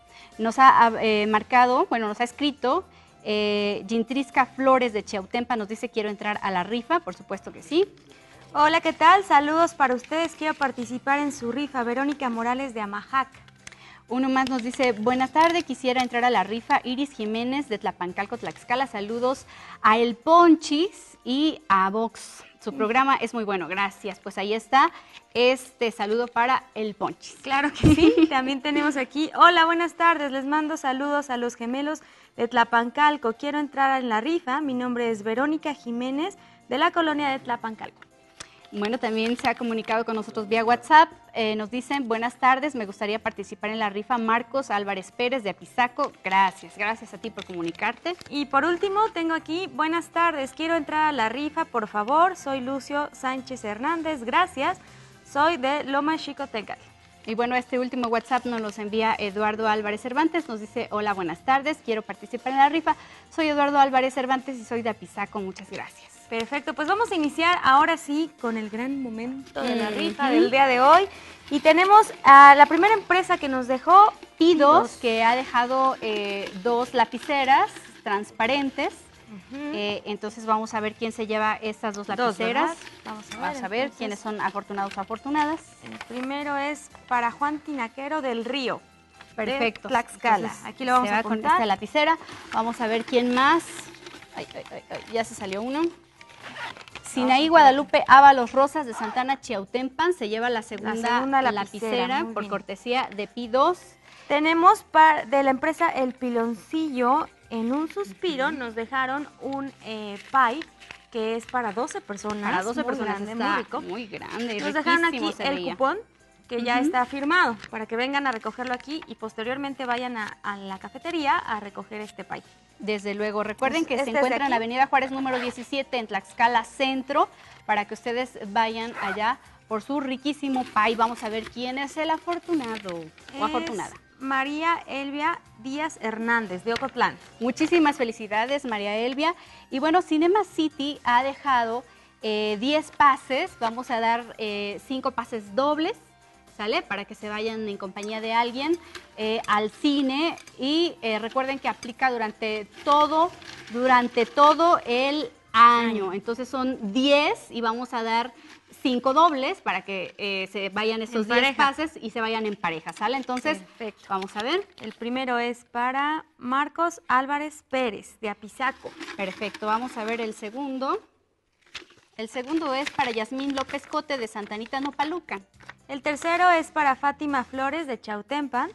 Speaker 1: Nos ha eh, marcado, bueno, nos ha escrito eh, Gintrisca Flores de Cheutempan, nos dice quiero entrar a la rifa, por supuesto que sí.
Speaker 2: Hola, ¿qué tal? Saludos para ustedes, quiero participar en su rifa. Verónica Morales de Amajac.
Speaker 1: Uno más nos dice, buenas tardes, quisiera entrar a la rifa. Iris Jiménez de Tlapancalco, Tlaxcala. Saludos a El Ponchis y a Vox. Su programa es muy bueno, gracias. Pues ahí está este saludo para El Ponchis.
Speaker 2: Claro que sí, también tenemos aquí, hola, buenas tardes, les mando saludos a los gemelos de Tlapancalco. Quiero entrar en la rifa, mi nombre es Verónica Jiménez de la colonia de Tlapancalco.
Speaker 1: Bueno, también se ha comunicado con nosotros vía WhatsApp. Eh, nos dicen, buenas tardes, me gustaría participar en la rifa Marcos Álvarez Pérez de Apizaco. Gracias, gracias a ti por comunicarte.
Speaker 2: Y por último, tengo aquí, buenas tardes, quiero entrar a la rifa, por favor. Soy Lucio Sánchez Hernández, gracias. Soy de Loma Xicotencal.
Speaker 1: Y bueno, este último WhatsApp nos los envía Eduardo Álvarez Cervantes. Nos dice, hola, buenas tardes, quiero participar en la rifa. Soy Eduardo Álvarez Cervantes y soy de Apizaco, muchas gracias.
Speaker 2: Perfecto, pues vamos a iniciar ahora sí con el gran momento de la rifa
Speaker 1: Uh-huh.
Speaker 2: del día de hoy. Y tenemos a la primera empresa que nos dejó
Speaker 1: P dos, que ha dejado eh, dos lapiceras transparentes.
Speaker 2: Uh-huh.
Speaker 1: Eh, entonces vamos a ver quién se lleva estas dos lapiceras.
Speaker 2: Dos, vamos a ver,
Speaker 1: vamos a ver
Speaker 2: entonces,
Speaker 1: quiénes son afortunados o afortunadas.
Speaker 2: El primero es para Juan Tinaquero del Río.
Speaker 1: Perfecto.
Speaker 2: De Tlaxcala.
Speaker 1: Entonces,
Speaker 2: aquí lo vamos
Speaker 1: se
Speaker 2: a
Speaker 1: va con
Speaker 2: apuntar.
Speaker 1: esta lapicera. Vamos a ver quién más. Ay, ay, ay, ay, ya se salió uno. Sinaí Guadalupe Ábalos Rosas de Santana Chiautempan se lleva la segunda,
Speaker 2: La segunda
Speaker 1: lapicera,
Speaker 2: lapicera, muy
Speaker 1: por
Speaker 2: bien.
Speaker 1: cortesía de P dos.
Speaker 2: Tenemos par- de la empresa El Piloncillo, en un suspiro nos dejaron un eh, pie que es para doce personas.
Speaker 1: Para doce
Speaker 2: muy
Speaker 1: personas
Speaker 2: grande,
Speaker 1: está
Speaker 2: muy rico.
Speaker 1: muy grande y
Speaker 2: Nos dejaron aquí
Speaker 1: riquísimo se
Speaker 2: el
Speaker 1: veía.
Speaker 2: cupón que ya
Speaker 1: Ujú.
Speaker 2: está firmado para que vengan a recogerlo aquí y posteriormente vayan a, a la cafetería a recoger este pie.
Speaker 1: Desde luego, recuerden
Speaker 2: Pues
Speaker 1: que
Speaker 2: este
Speaker 1: se
Speaker 2: es de
Speaker 1: encuentra en
Speaker 2: aquí.
Speaker 1: Avenida Juárez número diecisiete en Tlaxcala Centro para que ustedes vayan allá por su riquísimo pie. Vamos a ver quién es el afortunado o
Speaker 2: Es
Speaker 1: afortunada.
Speaker 2: María Elvia Díaz Hernández de Ocotlán.
Speaker 1: Muchísimas felicidades, María Elvia. Y bueno, Cinema City ha dejado eh, diez pases. Vamos a dar eh, cinco pases dobles, ¿sale? Para que se vayan en compañía de alguien eh, al cine. Y eh, recuerden que aplica durante todo, durante todo el año. Entonces son diez y vamos a dar cinco dobles para que eh, se vayan esos
Speaker 2: En
Speaker 1: diez
Speaker 2: pareja.
Speaker 1: pases y se vayan en pareja, ¿sale? Entonces,
Speaker 2: Perfecto.
Speaker 1: vamos a ver.
Speaker 2: El primero es para Marcos Álvarez Pérez de Apizaco.
Speaker 1: Perfecto, vamos a ver el segundo. El segundo es para Yasmín López Cote de Santanita Nopaluca.
Speaker 2: El tercero es para Fátima Flores de Chautempan.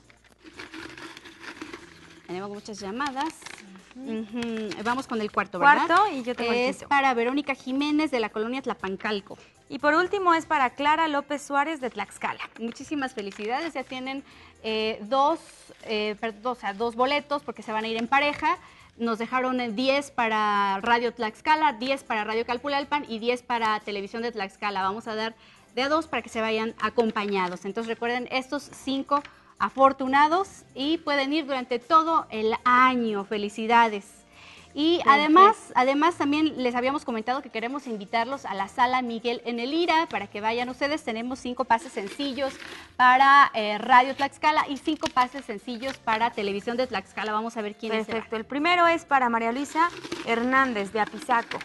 Speaker 1: Tenemos muchas llamadas. Ujú. Vamos con el cuarto, ¿verdad?
Speaker 2: Cuarto, y yo tengo el
Speaker 1: Es
Speaker 2: quinto.
Speaker 1: para Verónica Jiménez de la colonia Tlapancalco.
Speaker 2: Y por último es para Clara López Suárez de Tlaxcala.
Speaker 1: Muchísimas felicidades, ya tienen eh, dos, eh, perdón, o sea, dos boletos porque se van a ir en pareja. Nos dejaron eh, diez para Radio Tlaxcala, diez para Radio Calpulalpan y diez para Televisión de Tlaxcala. Vamos a dar de a dos para que se vayan acompañados. Entonces recuerden, estos cinco afortunados y pueden ir durante todo el año. Felicidades. Y
Speaker 2: Perfecto.
Speaker 1: además, además también les habíamos comentado que queremos invitarlos a la Sala Miguel en el Ira para que vayan ustedes. Tenemos cinco pases sencillos para eh, Radio Tlaxcala y cinco pases sencillos para Televisión de Tlaxcala. Vamos a ver quién es.
Speaker 2: Perfecto. El primero es para María Luisa Hernández de Apizaco.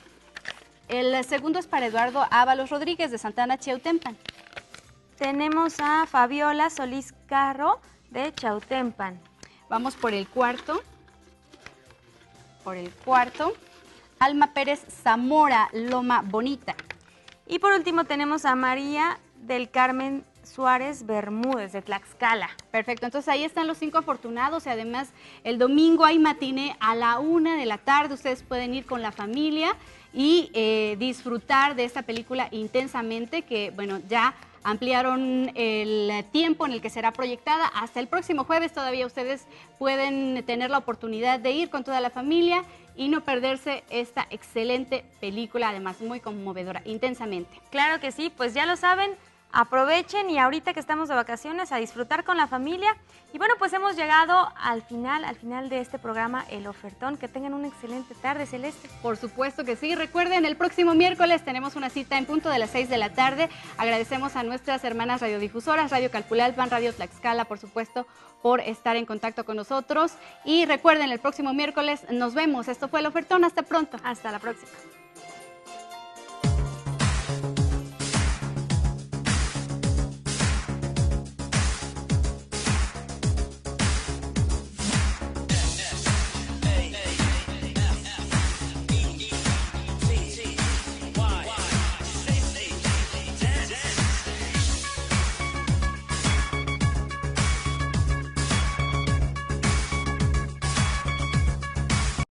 Speaker 1: El segundo es para Eduardo Ábalos Rodríguez de Santana Chiautempan.
Speaker 2: Tenemos a Fabiola Solís Carro de Chautempan.
Speaker 1: Vamos por el cuarto. Por el cuarto, Alma Pérez Zamora, Loma Bonita.
Speaker 2: Y por último tenemos a María del Carmen Suárez Bermúdez de Tlaxcala.
Speaker 1: Perfecto, entonces ahí están los cinco afortunados y además el domingo hay matiné a la una de la tarde. Ustedes pueden ir con la familia y eh, disfrutar de esta película intensamente que, bueno, ya ampliaron el tiempo en el que será proyectada. Hasta el próximo jueves todavía ustedes pueden tener la oportunidad de ir con toda la familia y no perderse esta excelente película, además muy conmovedora, intensamente.
Speaker 2: Claro que sí, pues ya lo saben, aprovechen y ahorita que estamos de vacaciones a disfrutar con la familia. Y bueno, pues hemos llegado al final, al final de este programa, El Ofertón. Que tengan una excelente tarde, Celeste.
Speaker 1: Por supuesto que sí. Recuerden, el próximo miércoles tenemos una cita en punto de las seis de la tarde. Agradecemos a nuestras hermanas radiodifusoras, Radio Calpulalpan, Radio Tlaxcala, por supuesto, por estar en contacto con nosotros. Y recuerden, el próximo miércoles nos vemos. Esto fue El Ofertón. Hasta pronto.
Speaker 2: Hasta la próxima.